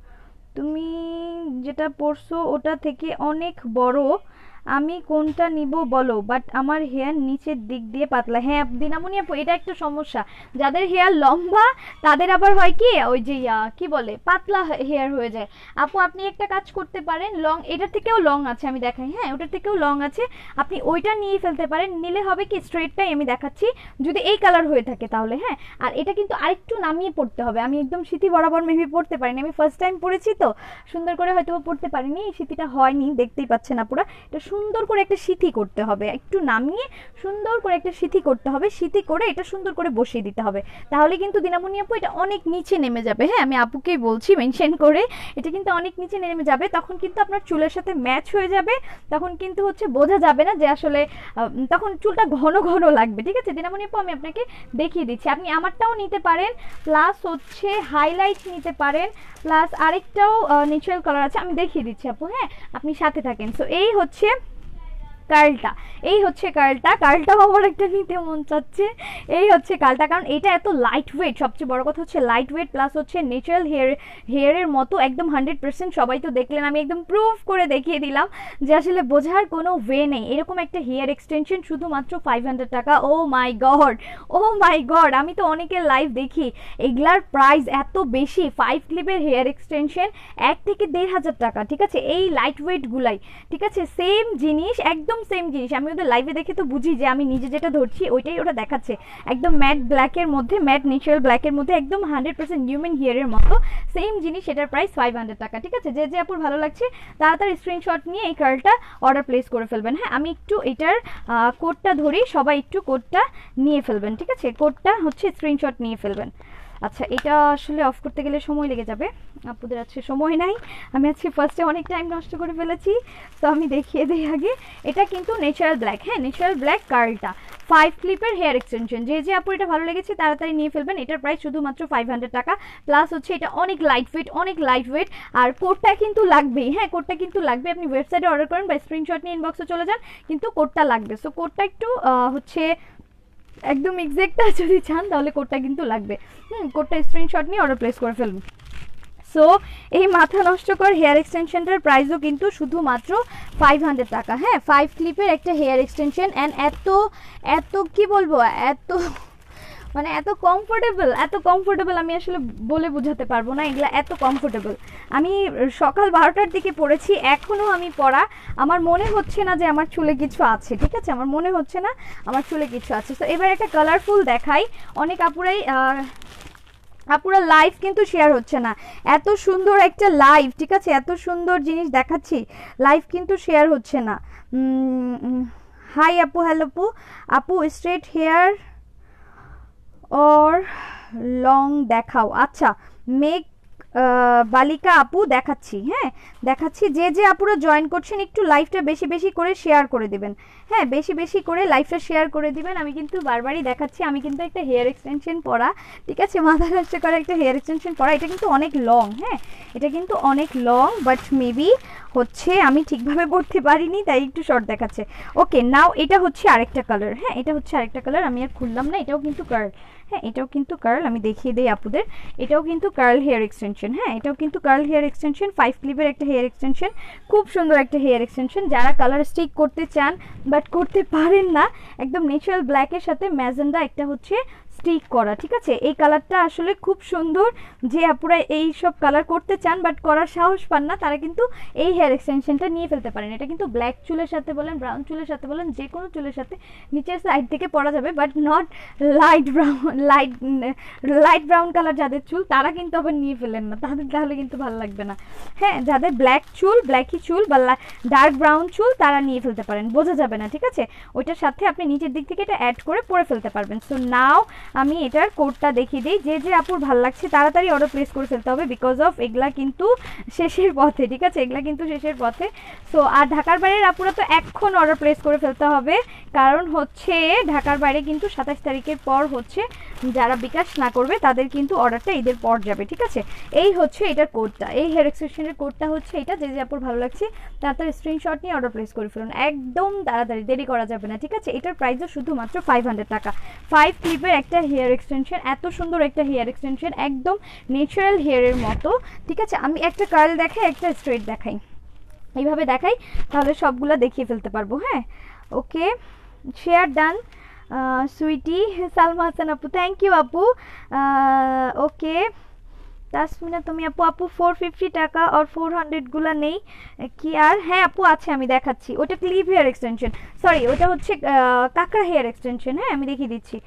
তুমি যেটা পরছো ওটা থেকে অনেক বড়, আমি কোনটা নিব বলো, বাট আমার হেয়ার নিচের দিক দিয়ে পাতলা। হ্যাঁ দিনামণি আপু এটা একটা সমস্যা, যাদের হেয়ার লম্বা তাদের আবার হয় কি ওই যে কি বলে পাতলা হেয়ার হয়ে যায়। আপু আপনি একটা কাজ করতে পারেন, লং এটার থেকেও লং আছে আমি দেখাই, হ্যাঁ ওটার থেকেও লং আছে, আপনি ওইটা নিয়ে ফেলতে পারেন। নিলে হবে কি স্ট্রেটটাই আমি দেখাচ্ছি যদি এই কালার হয়ে থাকে তাহলে, হ্যাঁ আর এটা কিন্তু আরেকটু নামিয়ে পড়তে হবে। আমি একদম সিথি বরাবর মেবি পড়তে পারিনি, আমি ফার্স্ট টাইম পড়েছি তো সুন্দর করে হয়তো পড়তে পারিনি, সিথিটা হয়নি দেখতেই পাচ্ছেন আপুরা। এটা সুন্দর করে একটা সিথি করতে হবে, একটু নামিয়ে সুন্দর করে একটা সিথি করতে হবে, সিথি করে এটা সুন্দর করে বসিয়ে দিতে হবে, তাহলে কিন্তু দিনামণি আপু এটা অনেক নিচে নেমে যাবে। হ্যাঁ আমি আপুকেই বলছি মেনশন করে, এটা কিন্তু অনেক নিচে নেমে যাবে, তখন কিন্তু আপনার চুলের সাথে ম্যাচ হয়ে যাবে, তখন কিন্তু হচ্ছে বোঝা যাবে না যে আসলে তখন চুলটা ঘন ঘন লাগবে, ঠিক আছে। দিনামণি আপু আমি আপনাকে দেখিয়ে দিচ্ছি, আপনি আমারটাও নিতে পারেন, প্লাস হচ্ছে হাইলাইট নিতে পারেন, প্লাস আরেকটাও ন্যাচারাল কালার আছে আমি দেখিয়ে দিচ্ছি আপু, হ্যাঁ আপনি সাথে থাকেন। সো এই হচ্ছে কার্লটা, এই হচ্ছে কার্লটা, কার্লটাও আমার একটা নিতে মন চাচ্ছে। এই হচ্ছে কার্লটা, কারণ এটা এত লাইট ওয়েট, সবচেয়ে বড় কথা হচ্ছে লাইট ওয়েট, প্লাস হচ্ছে ন্যাচারাল হেয়ার হেয়ারের মতো একদম হান্ড্রেড পার্সেন্ট। সবাই তো দেখলেন, আমি একদম প্রুফ করে দেখিয়ে দিলাম যে আসলে বোঝার কোনো ওয়ে নেই। এরকম একটা হেয়ার এক্সটেনশন শুধুমাত্র ফাইভ হান্ড্রেড টাকা। ও মাই গড, ও মাই গড, আমি তো অনেকের লাইভ দেখি এগুলার প্রাইস এত বেশি। ফাইভ ক্লিপের হেয়ার এক্সটেনশন এক থেকে দেড় হাজার টাকা, ঠিক আছে, এই লাইট ওয়েটগুলাই, ঠিক আছে সেম জিনিস, একদম সেম জিনিস। আমি ওদের লাইভে দেখে তো বুঝি যে আমি নিজে যেটা ধরছি ওইটাই ওটা দেখাচ্ছে, একদম ম্যাট ব্ল্যাকের মধ্যে, ম্যাট ন্যাচারাল ব্ল্যাকের মধ্যে একদম হান্ড্রেড পার্সেন্ট হিউম্যান হেয়ারের মতো সেম জিনিস, সেটার প্রাইস ফাইভ হান্ড্রেড টাকা, ঠিক আছে। যে যে আপুর ভালো লাগছে তাড়াতাড়ি স্ক্রিনশট নিয়ে এই কার্ডটা অর্ডার প্লেস করে ফেলবেন। হ্যাঁ আমি একটু এটার কোডটা ধরি, সবাই একটু কোডটা নিয়ে ফেলবেন, ঠিক আছে, কোডটা হচ্ছে স্ক্রিনশট নিয়ে ফেলবেন। আচ্ছা এটা আসলে অফ করতে গেলে সময় লেগে যাবে, আপুদের আজকে সময় নাই, আমি আজকে ফার্স্টে অনেক টাইম নষ্ট করে ফেলেছি, তো আমি দেখিয়ে দিই আগে। এটা কিন্তু ন্যাচারাল ব্ল্যাক, হ্যাঁ ন্যাচারাল ব্ল্যাক কার্লটা ফাইভ ক্লিপের হেয়ার এক্সটেনশন। যে যে আপু এটা ভালো লেগেছে তাড়াতাড়ি নিয়ে ফেলবেন, এটার প্রাইস শুধুমাত্র ফাইভ হান্ড্রেড টাকা, প্লাস হচ্ছে এটা অনেক লাইট ওয়েট, অনেক লাইট ওয়েট, আর কোডটা কিন্তু লাগবেই, হ্যাঁ কোডটা কিন্তু লাগবে। আপনি ওয়েবসাইটে অর্ডার করেন বা স্ক্রিনশট নিয়ে ইনবক্সে চলে যান, কিন্তু কোডটা লাগবে। সো কোডটা একটু হচ্ছে একদম এক্সাক্টটা যদি চান তাহলে কোডটা কিন্তু লাগবে, হুম কোডটা স্ক্রিনশট নিয়ে অর্ডার প্লেস করে ফেলুন। সো এই মাথা নষ্টকর হেয়ার এক্সটেনশনটার প্রাইসও কিন্তু শুধুমাত্র ফাইভ হান্ড্রেড টাকা, হ্যাঁ ফাইভ ক্লিপের একটা হেয়ার এক্সটেনশন, অ্যান্ড এত এত কি বলবো এত মানে এত কমফোর্টেবল, এত কমফোর্টেবল আমি আসলে বলে বোঝাতে পারবো না, এগুলা এত কমফোর্টেবল। আমি সকাল বারোটার দিকে পরেছি, এখনও আমি পরা, আমার মনে হচ্ছে না যে আমার চুলে কিছু আছে, ঠিক আছে, আমার মনে হচ্ছে না আমার চুলে কিছু আছে। তো এবার একটা কালারফুল দেখাই। অনেক আপুরাই আপুরা লাইভ কিন্তু শেয়ার হচ্ছে না, এত সুন্দর একটা লাইভ, ঠিক আছে, এত সুন্দর জিনিস দেখাচ্ছি, লাইভ কিন্তু শেয়ার হচ্ছে না। হাই আপু, হ্যালো আপু, আপু স্ট্রেট হেয়ার অর লং দেখাও। আচ্ছা মেক বালিকা আপু দেখাচ্ছি, হ্যাঁ দেখাচ্ছি। যে যে আপুরা জয়েন করছেন একটু লাইভটা বেশি বেশি করে শেয়ার করে দিবেন, হ্যাঁ বেশি বেশি করে লাইভটা শেয়ার করে দিবেন। আমি কিন্তু বারবারই দেখাচ্ছি, আমি কিন্তু একটা হেয়ার এক্সটেনশন পরা, ঠিক আছে, মাথা নষ্ট করা একটা হেয়ার এক্সটেনশন পরা, এটা কিন্তু অনেক লং, হ্যাঁ এটা কিন্তু অনেক লং, বাট মেবি হচ্ছে আমি ঠিকভাবে পড়তে পারিনি তাই একটু শর্ট দেখাচ্ছে। ওকে নাও এটা হচ্ছে আরেকটা কালার, হ্যাঁ এটা হচ্ছে আরেকটা কালার, আমি আর খুললাম না, এটাও কিন্তু কার্ল, হ্যাঁ এটাও কিন্তু কার্ল, আমি দেখিয়ে দিই আপুদের, এটাও কিন্তু কার্ল হেয়ার এক্সটেনশন, হ্যাঁ এটাও কিন্তু কার্ল হেয়ার এক্সটেনশন, ফাইভ ক্লিপের একটা হেয়ার এক্সটেনশন, খুব সুন্দর একটা হেয়ার এক্সটেনশন। যারা কালার স্টিক করতে চান বাট করতে পারেন না, একদম ন্যাচারাল ব্ল্যাকের সাথে ম্যাজেন্ডা একটা হচ্ছে স্টিক করা, ঠিক আছে, এই কালারটা আসলে খুব সুন্দর। যে আপুরা এই সব কালার করতে চান বাট করার সাহস পান না, তারা কিন্তু এই হেয়ার এক্সটেনশনটা নিয়ে ফেলতে পারেন। এটা কিন্তু ব্ল্যাক চুলের সাথে বলেন, ব্রাউন চুলের সাথে বলেন, যে কোনো চুলের সাথে নিচের সাইড থেকে পরা যাবে, but not light brown, light light brown colour যাদের চুল তারা কিন্তু আবার নিয়ে ফেলেন না, তাদের তাহলে কিন্তু ভালো লাগবে না। হ্যাঁ যাদের ব্ল্যাক চুল, ব্ল্যাকি চুল বা ডার্ক ব্রাউন চুল তারা নিয়ে ফেলতে পারেন, বোঝা যাবে না, ঠিক আছে, ওইটার সাথে আপনি নিচের দিক থেকে এটা অ্যাড করে পরে ফেলতে পারবেন। সো নাও আমি এটার কোডটা দেখিয়ে দিই, যে যে আপুর ভালো লাগছে তাড়াতাড়ি অর্ডার প্লেস করে ফেলতে হবে, বিকজ অফ এগুলা কিন্তু শেষের পথে, ঠিক আছে, এগুলা কিন্তু শেষের পথে। সো আর ঢাকার বাইরের আপুরা তো এখন অর্ডার প্লেস করে ফেলতে হবে, কারণ হচ্ছে ঢাকার বাইরে কিন্তু সাতাশ তারিখের পর হচ্ছে যারা বিকাশ না করবে তাদের কিন্তু অর্ডারটা ঈদের পর যাবে, ঠিক আছে। এই হচ্ছে এটার কোডটা, এই হেয়ার এক্সটেনশনের কোডটা হচ্ছে এটা, যে যে আপুর ভালো লাগছে তাড়াতাড়ি স্ক্রিনশট নিয়ে অর্ডার প্লেস করে ফেলুন, একদম তাড়াতাড়ি, দেরি করা যাবে না, ঠিক আছে। এটার প্রাইসও শুধুমাত্র ফাইভ হান্ড্রেড টাকা, ফাইভ ক্লিপের একটা হেয়ার এক্সটেনশন, এত সুন্দর একটা হেয়ার এক্সটেনশন, একদম ন্যাচারাল হেয়ারের মতো, ঠিক আছে। আমি একটা কার্ল দেখাই, একটা স্ট্রেট দেখাই, এইভাবে দেখাই, তাহলে সবগুলো দেখিয়ে ফেলতে পারবো, হ্যাঁ okay share done. Sweety Salma Hasan আপু, থ্যাংক ইউ আপু। ওকে তাসমিনা তুমি আপু, আপু ফোর ফিফটি টাকা আর ফোর হান্ড্রেডগুলো নেই কি আর? হ্যাঁ আপু আছে, আমি দেখাচ্ছি, ওটা ক্লিপ হেয়ার এক্সটেনশন, সরি ওটা হচ্ছে কাঁকড়া হেয়ার এক্সটেনশন, হ্যাঁ আমি দেখিয়ে দিচ্ছি।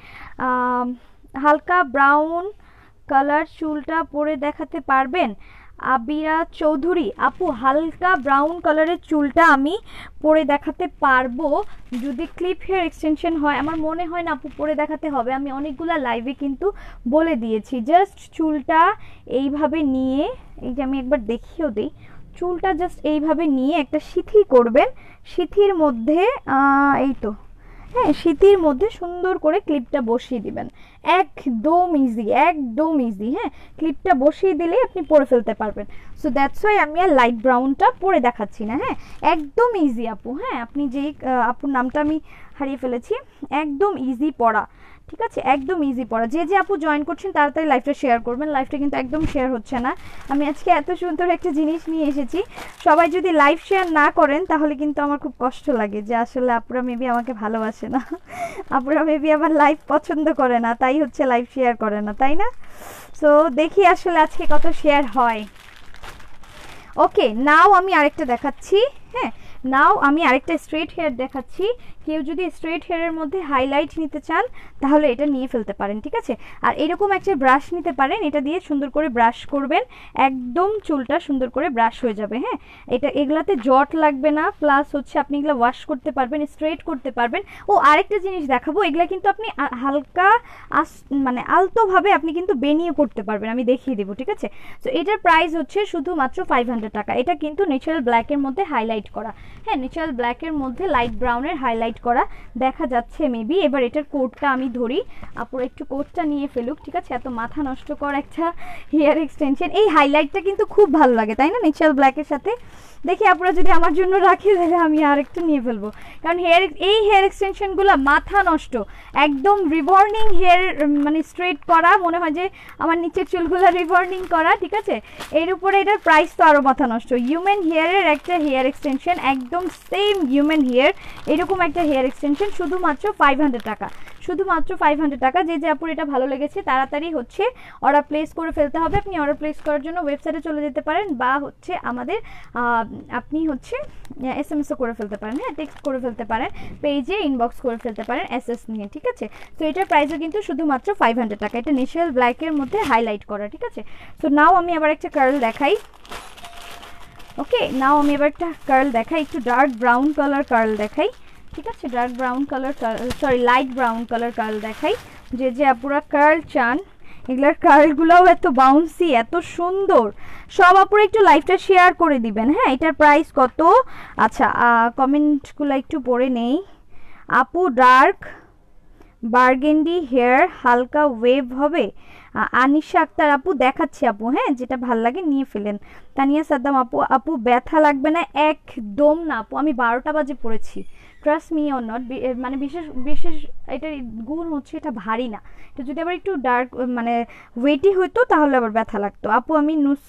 হালকা ব্রাউন কালার চুলটা পরে দেখাতে পারবেন? আবিরা চৌধুরী আপু, হালকা ব্রাউন কালারের চুলটা আমি পরে দেখাতে পারবো যদি ক্লিপ হেয়ার এক্সটেনশন হয়, আমার মনে হয় না আপু পরে দেখাতে হবে, আমি অনেকগুলো লাইভে কিন্তু বলে দিয়েছি। জাস্ট চুলটা এইভাবে নিয়ে, এই যে আমি একবার দেখিয়েও দিই, চুলটা জাস্ট এইভাবে নিয়ে একটা সিথি করবেন, সিথির মধ্যে এই তো হ্যাঁ শীতের মধ্যে সুন্দর করে ক্লিপটা বসিয়ে দিবেন, একদম ইজি, একদম ইজি, হ্যাঁ ক্লিপটা বসিয়ে দিলে আপনি পরে ফেলতে পারবেন। সো দ্যাটস ওয়াই আমি আর লাইট ব্রাউনটা পরে দেখাচ্ছি না, হ্যাঁ একদম ইজি আপু, হ্যাঁ আপনি যেই আপুর নামটা আমি হারিয়ে ফেলেছি, একদম ইজি পড়া, ঠিক আছে, একদম ইজি পড়া। যে যে আপু জয়েন করছেন তাড়াতাড়ি লাইভটা শেয়ার করবেন, লাইভটা কিন্তু একদম শেয়ার হচ্ছে না। আমি আজকে এত সুন্দর একটা জিনিস নিয়ে এসেছি, সবাই যদি লাইভ শেয়ার না করেন তাহলে কিন্তু আমার খুব কষ্ট লাগে যে আসলে আপুরা মেবি আমাকে ভালোবাসে না, আপুরা মেবি আমার লাইভ পছন্দ করে না, তাই হচ্ছে লাইভ শেয়ার করে না, তাই না? সো দেখি আসলে আজকে কত শেয়ার হয়। ওকে নাও আমি আরেকটা দেখাচ্ছি, হ্যাঁ নাও আমি আরেকটা স্ট্রেট হেয়ার দেখাচ্ছি। কেউ যদি স্ট্রেট হেয়ারের মধ্যে হাইলাইট নিতে চান তাহলে এটা নিয়ে ফেলতে পারেন, ঠিক আছে। আর এরকম একটা ব্রাশ নিতে পারেন, এটা দিয়ে সুন্দর করে ব্রাশ করবেন, একদম চুলটা সুন্দর করে ব্রাশ হয়ে যাবে, হ্যাঁ এটা এগুলাতে জট লাগবে না, প্লাস হচ্ছে আপনি এগুলো ওয়াশ করতে পারবেন, স্ট্রেট করতে পারবেন। ও আরেকটা জিনিস দেখাবো, এগুলা কিন্তু আপনি হালকা আস মানে আলতোভাবে আপনি কিন্তু বেনিয়ে করতে পারবেন, আমি দেখিয়ে দেবো, ঠিক আছে। তো এটার প্রাইস হচ্ছে শুধুমাত্র ফাইভ হান্ড্রেড টাকা। এটা কিন্তু ন্যাচারাল ব্ল্যাকের মধ্যে হাইলাইট করা, হ্যাঁ ন্যাচারাল ব্ল্যাকের মধ্যে লাইট ব্রাউনের হাইলাইট করা দেখা যাচ্ছে মেবি। এবার এটার কোডটা আমি ধরি, আপুরা একটু কোডটা নিয়ে ফেলুক, ঠিক আছে। এত মাথা নষ্ট করা একটা হেয়ার এক্সটেনশন, এই হাইলাইটটা কিন্তু খুব ভালো লাগে তাই না ন্যাচারাল ব্ল্যাকের সাথে। দেখি আপনারা যদি আমার জন্য রাখে তাহলে আমি আর একটু নিয়ে ফেলবো, কারণ হেয়ার এই হেয়ার এক্সটেনশনগুলো মাথা নষ্ট, একদম রিবর্নিং হেয়ার মানে স্ট্রেট করা, মনে হয় যে আমার নিচের চুলগুলো রিবর্নিং করা, ঠিক আছে। এর উপরে এটার প্রাইস তো আরও মাথা নষ্ট। হিউম্যান হেয়ারের একটা হেয়ার এক্সটেনশন, একদম সেম হিউম্যান হেয়ার, এরকম একটা হেয়ার এক্সটেনশন শুধুমাত্র ফাইভ হান্ড্রেড টাকা, শুধুমাত্র ফাইভ হান্ড্রেড টাকা। যে যে আপুর এটা ভালো লেগেছে তাড়াতাড়ি হচ্ছে অর্ডার প্লেস করে ফেলতে হবে। আপনি অর্ডার প্লেস করার জন্য ওয়েবসাইটে চলে যেতে পারেন বা হচ্ছে আমাদের আপনি হচ্ছে এস এম এসও করে ফেলতে পারেন, হ্যাঁ টেক্সট করে ফেলতে পারেন, পেজে ইনবক্স করে ফেলতে পারেন এস এস নিয়ে, ঠিক আছে। তো এটার প্রাইসও কিন্তু শুধুমাত্র ফাইভ হান্ড্রেড টাকা। এটা ন্যাচারাল ব্ল্যাকের মধ্যে হাইলাইট করা, ঠিক আছে। সো নাও আমি আবার একটা কার্ল দেখাই। ওকে, নাও আমি এবার একটা কার্ল দেখাই, একটু ডার্ক ব্রাউন কালার কার্ল দেখাই, ঠিক আছে। Dark brown colour, sorry light brown colour curl দেখাই। যে যে আপুরা কার্ল চান, এগুলার কার্লগুলোও এত বাউন্সি, এত সুন্দর, সব আপুরা একটু লাইভটা শেয়ার করে দিবেন, হ্যাঁ। এটার প্রাইস কত? আচ্ছা কমেন্টগুলো একটু পড়ে নেই। আপু ডার্ক বার্গেন্ডি হেয়ার হালকা ওয়েভ হবে। আনিশা আক্তার আপু দেখাচ্ছি আপু, হ্যাঁ যেটা ভাল লাগে নিয়ে ফেলেন। তানিয়া সাদ্দাম আপু, আপু ব্যথা লাগবে না? একদম না আপু, আমি বারোটা বাজে পড়েছি, ট্রাস্ট মি অর নট। মানে বিশেষ বিশেষ এটার গুণ হচ্ছে এটা ভারী না, এটা যদি আবার একটু ডার্ক মানে ওয়েটি হইতো তাহলে আবার ব্যথা লাগতো। আপু আমি নুস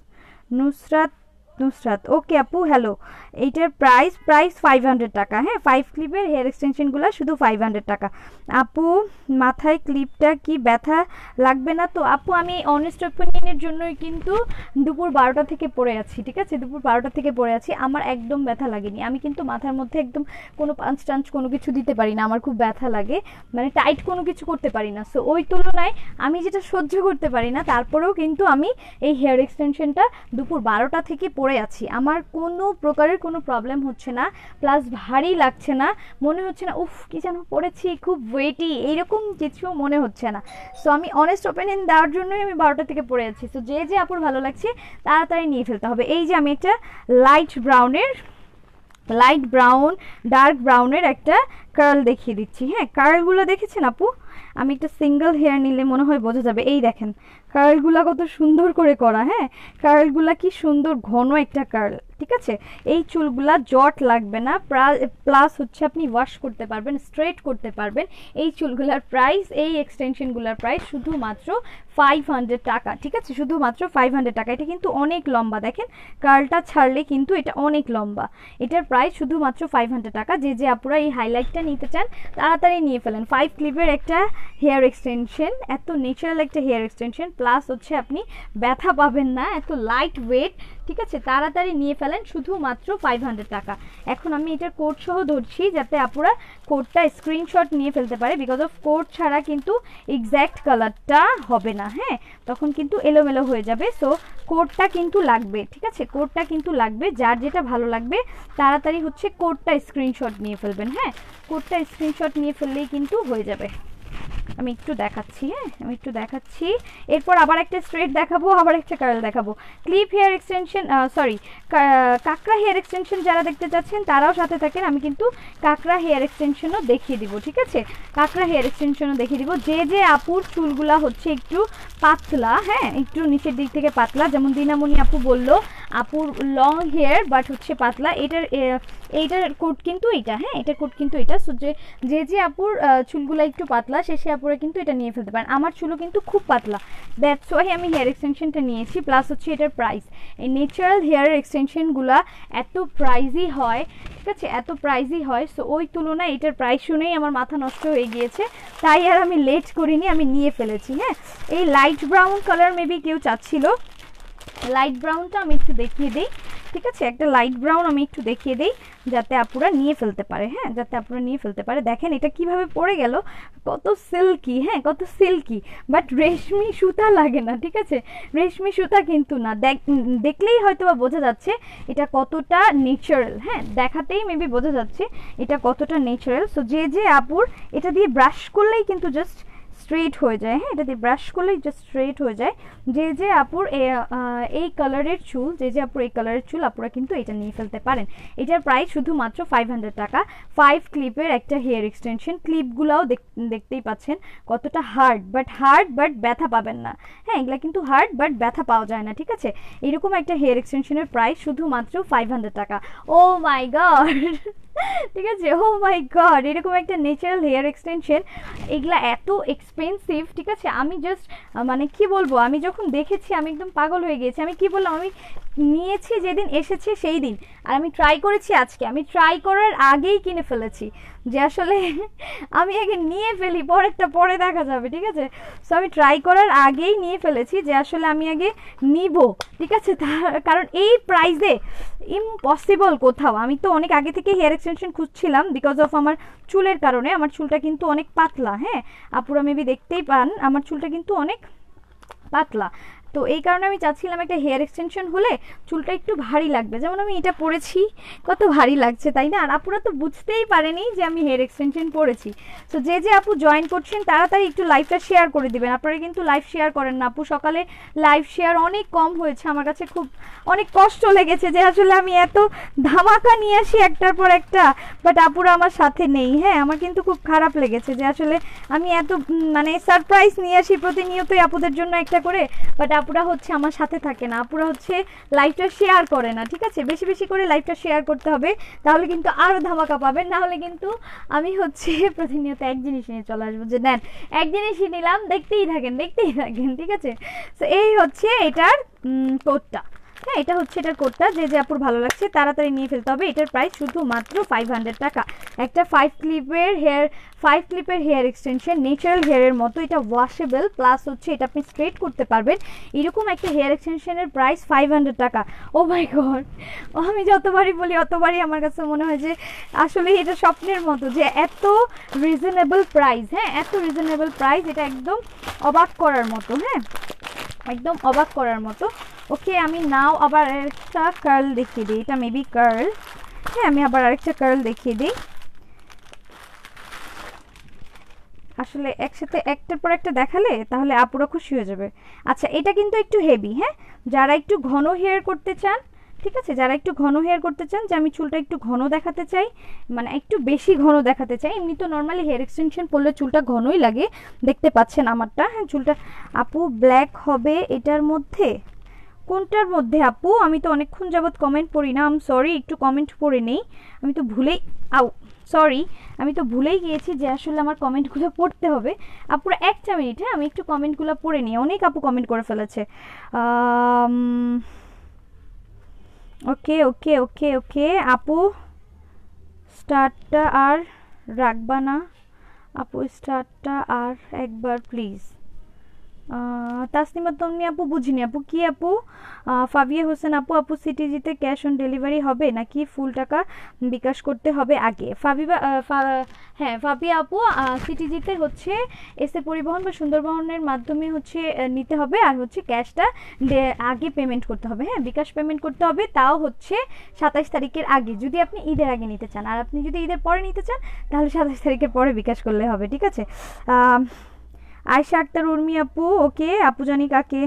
নুসরাত নুসরাত ওকে আপু হ্যালো। এইটার প্রাইস প্রাইস ফাইভ হান্ড্রেড টাকা, হ্যাঁ ফাইভ ক্লিপের হেয়ার এক্সটেনশনগুলো শুধু ফাইভ হান্ড্রেড টাকা। আপু মাথায় ক্লিপটা কি ব্যথা লাগবে না তো? আপু আমি অনেস্ট ওপিনিয়নের জন্যই কিন্তু দুপুর বারোটা থেকে পড়ে আছি, ঠিক আছে, দুপুর বারোটা থেকে পড়ে আছি, আমার একদম ব্যথা লাগেনি। আমি কিন্তু মাথার মধ্যে একদম কোনো পাঞ্চ টাঞ্চ কোনো কিছু দিতে পারি না, আমার খুব ব্যথা লাগে, মানে টাইট কোনো কিছু করতে পারি না। সো ওই তুলনায় আমি যেটা সহ্য করতে পারি না, তারপরেও কিন্তু আমি এই হেয়ার এক্সটেনশনটা দুপুর বারোটা থেকে পড়ে আছি, আমার কোনো প্রকারের কোনো প্রবলেম হচ্ছে না, প্লাস ভারী লাগছে না, মনে হচ্ছে না উফ কি যেন পড়েছি খুব ওয়েটি, এইরকম কিছু মনে হচ্ছে না। সো আমি অনেস্ট ওপিনিয়ন দেওয়ার জন্যই আমি বারোটা থেকে পড়ে আছি। সো যে যে আপুর ভালো লাগছে তাড়াতাড়ি নিয়ে ফেলতে হবে। এই যে আমি একটা লাইট ব্রাউনের লাইট ব্রাউন ডার্ক ব্রাউনের একটা কার্ল দেখিয়ে দিচ্ছি, হ্যাঁ কার্লগুলো দেখেছেন আপু? আমি একটা সিঙ্গেল হেয়ার নিলে মনে হয় বোঝা যাবে। এই দেখেন কার্লগুলা কত সুন্দর করে করা, হ্যাঁ কার্লগুলা কি সুন্দর ঘন একটা কার্ল, ঠিক আছে। এই চুলগুলা জট লাগবে না, প্লাস হচ্ছে আপনি ওয়াশ করতে পারবেন, স্ট্রেট করতে পারবেন। এই চুলগুলার প্রাইস, এই এক্সটেনশনগুলার প্রাইস শুধুমাত্র ফাইভ হান্ড্রেড টাকা, ঠিক আছে, শুধুমাত্র ফাইভ হান্ড্রেড টাকা। এটা কিন্তু অনেক লম্বা, দেখেন কার্লটা ছাড়লে কিন্তু এটা অনেক লম্বা। এটার প্রাইস শুধুমাত্র ফাইভ হান্ড্রেড টাকা। যে যে আপুরা এই হাইলাইটটা নিতে চান তাড়াতাড়ি নিয়ে ফেলেন। ফাইভ ক্লিপের একটা হেয়ার এক্সটেনশন, এত ন্যাচারাল একটা হেয়ার এক্সটেনশন, প্লাস হচ্ছে আপনি ব্যথা পাবেন না, এত লাইট ওয়েট, ঠিক আছে, তাড়াতাড়ি নিয়ে ফেলেন শুধুমাত্র ফাইভ হান্ড্রেড টাকা। এখন আমি এটার কোড সহ ধরছি যাতে আপুরা কোডটা স্ক্রিনশট নিয়ে ফেলতে পারে, বিকজ অফ কোড ছাড়া কিন্তু এক্স্যাক্ট কালারটা হবে না, হ্যাঁ তখন কিন্তু এলোমেলো হয়ে যাবে। সো কোডটা কিন্তু লাগবে, ঠিক আছে, কোডটা কিন্তু লাগবে। যার যেটা ভালো লাগবে তাড়াতাড়ি হচ্ছে কোডটা স্ক্রিনশট নিয়ে ফেলবেন, হ্যাঁ কোডটা স্ক্রিনশট নিয়ে ফেললেই কিন্তু হয়ে যাবে। আমি একটু দেখাচ্ছি, হ্যাঁ আমি একটু দেখাচ্ছি, এরপর আবার একটা স্ট্রেট দেখাবো, আবার একটা কার্ল দেখাবো। ক্লিপ হেয়ার এক্সটেনশন, সরি কাকড়া হেয়ার এক্সটেনশন যারা দেখতে চাচ্ছেন তারাও সাথে থাকেন, আমি কিন্তু কাকড়া হেয়ার এক্সটেনশনও দেখিয়ে দিব, ঠিক আছে, কাকড়া হেয়ার এক্সটেনশনও দেখিয়ে দিব। যে যে আপুর চুলগুলা হচ্ছে একটু পাতলা, হ্যাঁ একটু নিচের দিক থেকে পাতলা, যেমন দিনামণি আপু বললো আপুর লং হেয়ার বাট হচ্ছে পাতলা, এটার এইটার কোড কিন্তু এটা, হ্যাঁ এটার কোড কিন্তু এটা। সো যে যে যে আপুর চুলগুলা একটু পাতলা সে সে আপুরা কিন্তু এটা নিয়ে ফেলতে পারেন। আমার চুলও কিন্তু খুব পাতলা, দ্যাটস ওয়াই আমি হেয়ার এক্সটেনশনটা নিয়েছি। প্লাস হচ্ছে এটার প্রাইস, এই ন্যাচারাল হেয়ার এক্সটেনশনগুলা এত প্রাইজই হয়, ঠিক আছে, এত প্রাইজই হয়। সো ওই তুলনায় এটার প্রাইস শুনেই আমার মাথা নষ্ট হয়ে গিয়েছে, তাই আর আমি লেট করিনি, আমি নিয়ে ফেলেছি। হ্যাঁ এই লাইট ব্রাউন কালার মেবি কেউ চাচ্ছিল, লাইট ব্রাউনটা আমি একটু দেখিয়ে দিই, ঠিক আছে, একটা লাইট ব্রাউন আমি একটু দেখিয়ে দিই যাতে আপুরা নিয়ে ফেলতে পারে, হ্যাঁ যাতে আপুরা নিয়ে ফেলতে পারে। দেখেন এটা কিভাবে পড়ে গেল, কত সিল্কি, হ্যাঁ কত সিল্কি, বাট রেশমি সুতা লাগে না, ঠিক আছে, রেশমি সুতা কিন্তু না, দেখলেই হয়তো বা বোঝা যাচ্ছে এটা কতটা ন্যাচারাল, হ্যাঁ দেখাতেই মেবি বোঝা যাচ্ছে এটা কতটা ন্যাচারাল। সো যে যে আপুর এটা দিয়ে ব্রাশ করলেই কিন্তু জাস্ট স্ট্রেট হয়ে যায়, হ্যাঁ এটা দিয়ে ব্রাশ করলেই জাস্ট স্ট্রেট হয়ে যায়। যে যে আপুর এই কালারের চুল, যে যে আপুর এই কালারের চুল আপুরা কিন্তু এটা নিয়ে ফেলতে পারেন। এটার প্রাইস শুধুমাত্র ফাইভ হান্ড্রেড টাকা। ফাইভ ক্লিপের একটা হেয়ার এক্সটেনশন, ক্লিপগুলোও দেখতেই পাচ্ছেন কতটা হার্ড, বাট হার্ড বাট ব্যথা পাবেন না, হ্যাঁ এগুলা কিন্তু হার্ড বাট ব্যথা পাওয়া যায় না, ঠিক আছে। এরকম একটা হেয়ার এক্সটেনশনের প্রাইস শুধুমাত্র ফাইভ হান্ড্রেড টাকা। ও মাই গড, ঠিক আছে, ও মাই গড, এরকম একটা ন্যাচারাল হেয়ার এক্সটেনশন, এগুলা এত এক্সপেন্সিভ, ঠিক আছে। আমি জাস্ট মানে কি বলবো, আমি যখন দেখেছি আমি একদম পাগল হয়ে গিয়েছি। আমি কি বললাম, আমি নিয়েছি যেদিন এসেছে সেই দিন, আর আমি ট্রাই করেছি আজকে, আমি ট্রাই করার আগেই কিনে ফেলেছি। যে আসলে আমি আগে নিয়ে ফেলি, পরেরটা পরে দেখা যাবে, ঠিক আছে। সো আমি ট্রাই করার আগেই নিয়ে ফেলেছি যে আসলে আমি আগে নিব, ঠিক আছে। তার কারণ এই প্রাইসে ইম্পসিবল কোথাও। আমি তো অনেক আগে থেকে হেয়ার এক্সটেনশন খুঁজছিলাম বিকজ অফ আমার চুলের কারণে। আমার চুলটা কিন্তু অনেক পাতলা, হ্যাঁ আপুরা মেবি দেখতেই পান আমার চুলটা কিন্তু অনেক পাতলা, তো এই কারণে আমি চাচ্ছিলাম একটা হেয়ার এক্সটেনশন হলে চুলটা একটু ভারী লাগবে। যেমন আমি এটা পরেছি, কত ভারী লাগছে তাই না? আর আপুরা তো বুঝতেই পারেনি যে আমি হেয়ার এক্সটেনশন পরেছি। তো যে যে আপু জয়েন করছেন তাড়াতাড়ি একটু লাইভটা শেয়ার করে দিবেন। আপনারা কিন্তু লাইভ শেয়ার করেন না আপু, সকালে লাইভ শেয়ার অনেক কম হয়েছে। আমার কাছে খুব অনেক কষ্ট লেগেছে যে আসলে আমি এত ধামাকা নিয়ে আসি একটার পর একটা, বাট আপুরা আমার সাথে নেই। হ্যাঁ আমার কিন্তু খুব খারাপ লেগেছে যে আসলে আমি এত মানে সারপ্রাইজ নিয়ে আসি প্রতিনিয়তই আপুদের জন্য একটা করে, বাট আপুরা হচ্ছে আমার সাথে থাকে না, আপুরা হচ্ছে লাইভটা শেয়ার করে না, ঠিক আছে। বেশি বেশি করে লাইভটা শেয়ার করতে হবে, তাহলে কিন্তু আরও ধামাকা পাবেন। না হলে কিন্তু আমি হচ্ছে প্রতিনিয়ত এক জিনিস নিয়ে চলে আসবো যে নেন এক জিনিসই নিলাম, দেখতেই থাকেন দেখতেই থাকেন, ঠিক আছে। তো এই হচ্ছে এটার কোডটা, হ্যাঁ এটা হচ্ছে এটার কোডটা। যে যে আপুর ভালো লাগছে তাড়াতাড়ি নিয়ে ফেলতে হবে। এটার প্রাইস শুধু মাত্র ফাইভ হান্ড্রেড টাকা। একটা ফাইভ ক্লিপের হেয়ার ফাইভ ক্লিপের হেয়ার এক্সটেনশন, ন্যাচারাল হেয়ারের মতো, এটা ওয়াশেবল প্লাস হচ্ছে এটা আপনি স্ট্রেট করতে পারবেন। এরকম একটা হেয়ার এক্সটেনশনের প্রাইস ফাইভ হান্ড্রেড টাকা। ও মাই গড, আমি যতবারই বলি অতবারই আমার কাছে মনে হয় যে আসলে এটা স্বপ্নের মতো যে এত রিজনেবল প্রাইস, হ্যাঁ এত রিজনেবল প্রাইস, এটা একদম অবাক করার মতো, হ্যাঁ একদম অবাক করার মতো। ওকে আমি নাও আবার আরেকটা কার্ল দেখিয়ে দিই, এটা মেবি কার্ল, হ্যাঁ আমি আবার আরেকটা কার্ল দেখিয়ে দিই। আসলে একসাথে একটার পর একটা দেখালে তাহলে আপুরা খুশি হয়ে যাবে। আচ্ছা এটা কিন্তু একটু হেভি, হ্যাঁ যারা একটু ঘন হেয়ার করতে চান, ঠিক আছে, যারা একটু ঘন হেয়ার করতে চান যে আমি চুলটা একটু ঘন দেখাতে চাই, মানে একটু বেশি ঘন দেখাতে চাই। এমনি তো নর্মালি হেয়ার এক্সটেনশন করলে চুলটা ঘনই লাগে, দেখতে পাচ্ছেন আমারটা, হ্যাঁ চুলটা আপু ব্ল্যাক হবে এটার মধ্যে, কোনটার মধ্যে আপু? আমি তো অনেকক্ষণ যাবৎ কমেন্ট পড়ি না, আম সরি একটু কমেন্ট পড়ে নেই, আমি তো ভুলেই আউ সরি আমি তো ভুলেই গিয়েছি যে আসলে আমার কমেন্টগুলো পড়তে হবে। আপুরা একটা মিনিট, হ্যাঁ আমি একটু কমেন্টগুলো পড়ে নিই, অনেক আপু কমেন্ট করে ফেলেছে। ওকে ওকে ওকে ওকে আপু স্টার্টটা আর রাখবা না আপু, স্টার্টটা আর একবার প্লিজ। তাসনিমা তন্নি আপু বুঝিনি আপু কি আপু? ফাবিয়া হোসেন আপু, আপু সিটিজিতে ক্যাশ অন ডেলিভারি হবে নাকি ফুল টাকা বিকাশ করতে হবে আগে? ফাবিবা হ্যাঁ ফাবিয়া আপু সিটিজিতে হচ্ছে এসে পরিবহন বা সুন্দরবনের মাধ্যমে হচ্ছে নিতে হবে, আর হচ্ছে ক্যাশটা আগে পেমেন্ট করতে হবে, হ্যাঁ বিকাশ পেমেন্ট করতে হবে, তাও হচ্ছে সাতাইশ তারিখের আগে যদি আপনি ঈদের আগে নিতে চান। আর আপনি যদি ঈদের পরে নিতে চান তাহলে সাতাইশ তারিখের পরে বিকাশ করলে হবে, ঠিক আছে। আয়শা আক্তার উর্মি আপু, ওকে আপু জানি কাকে,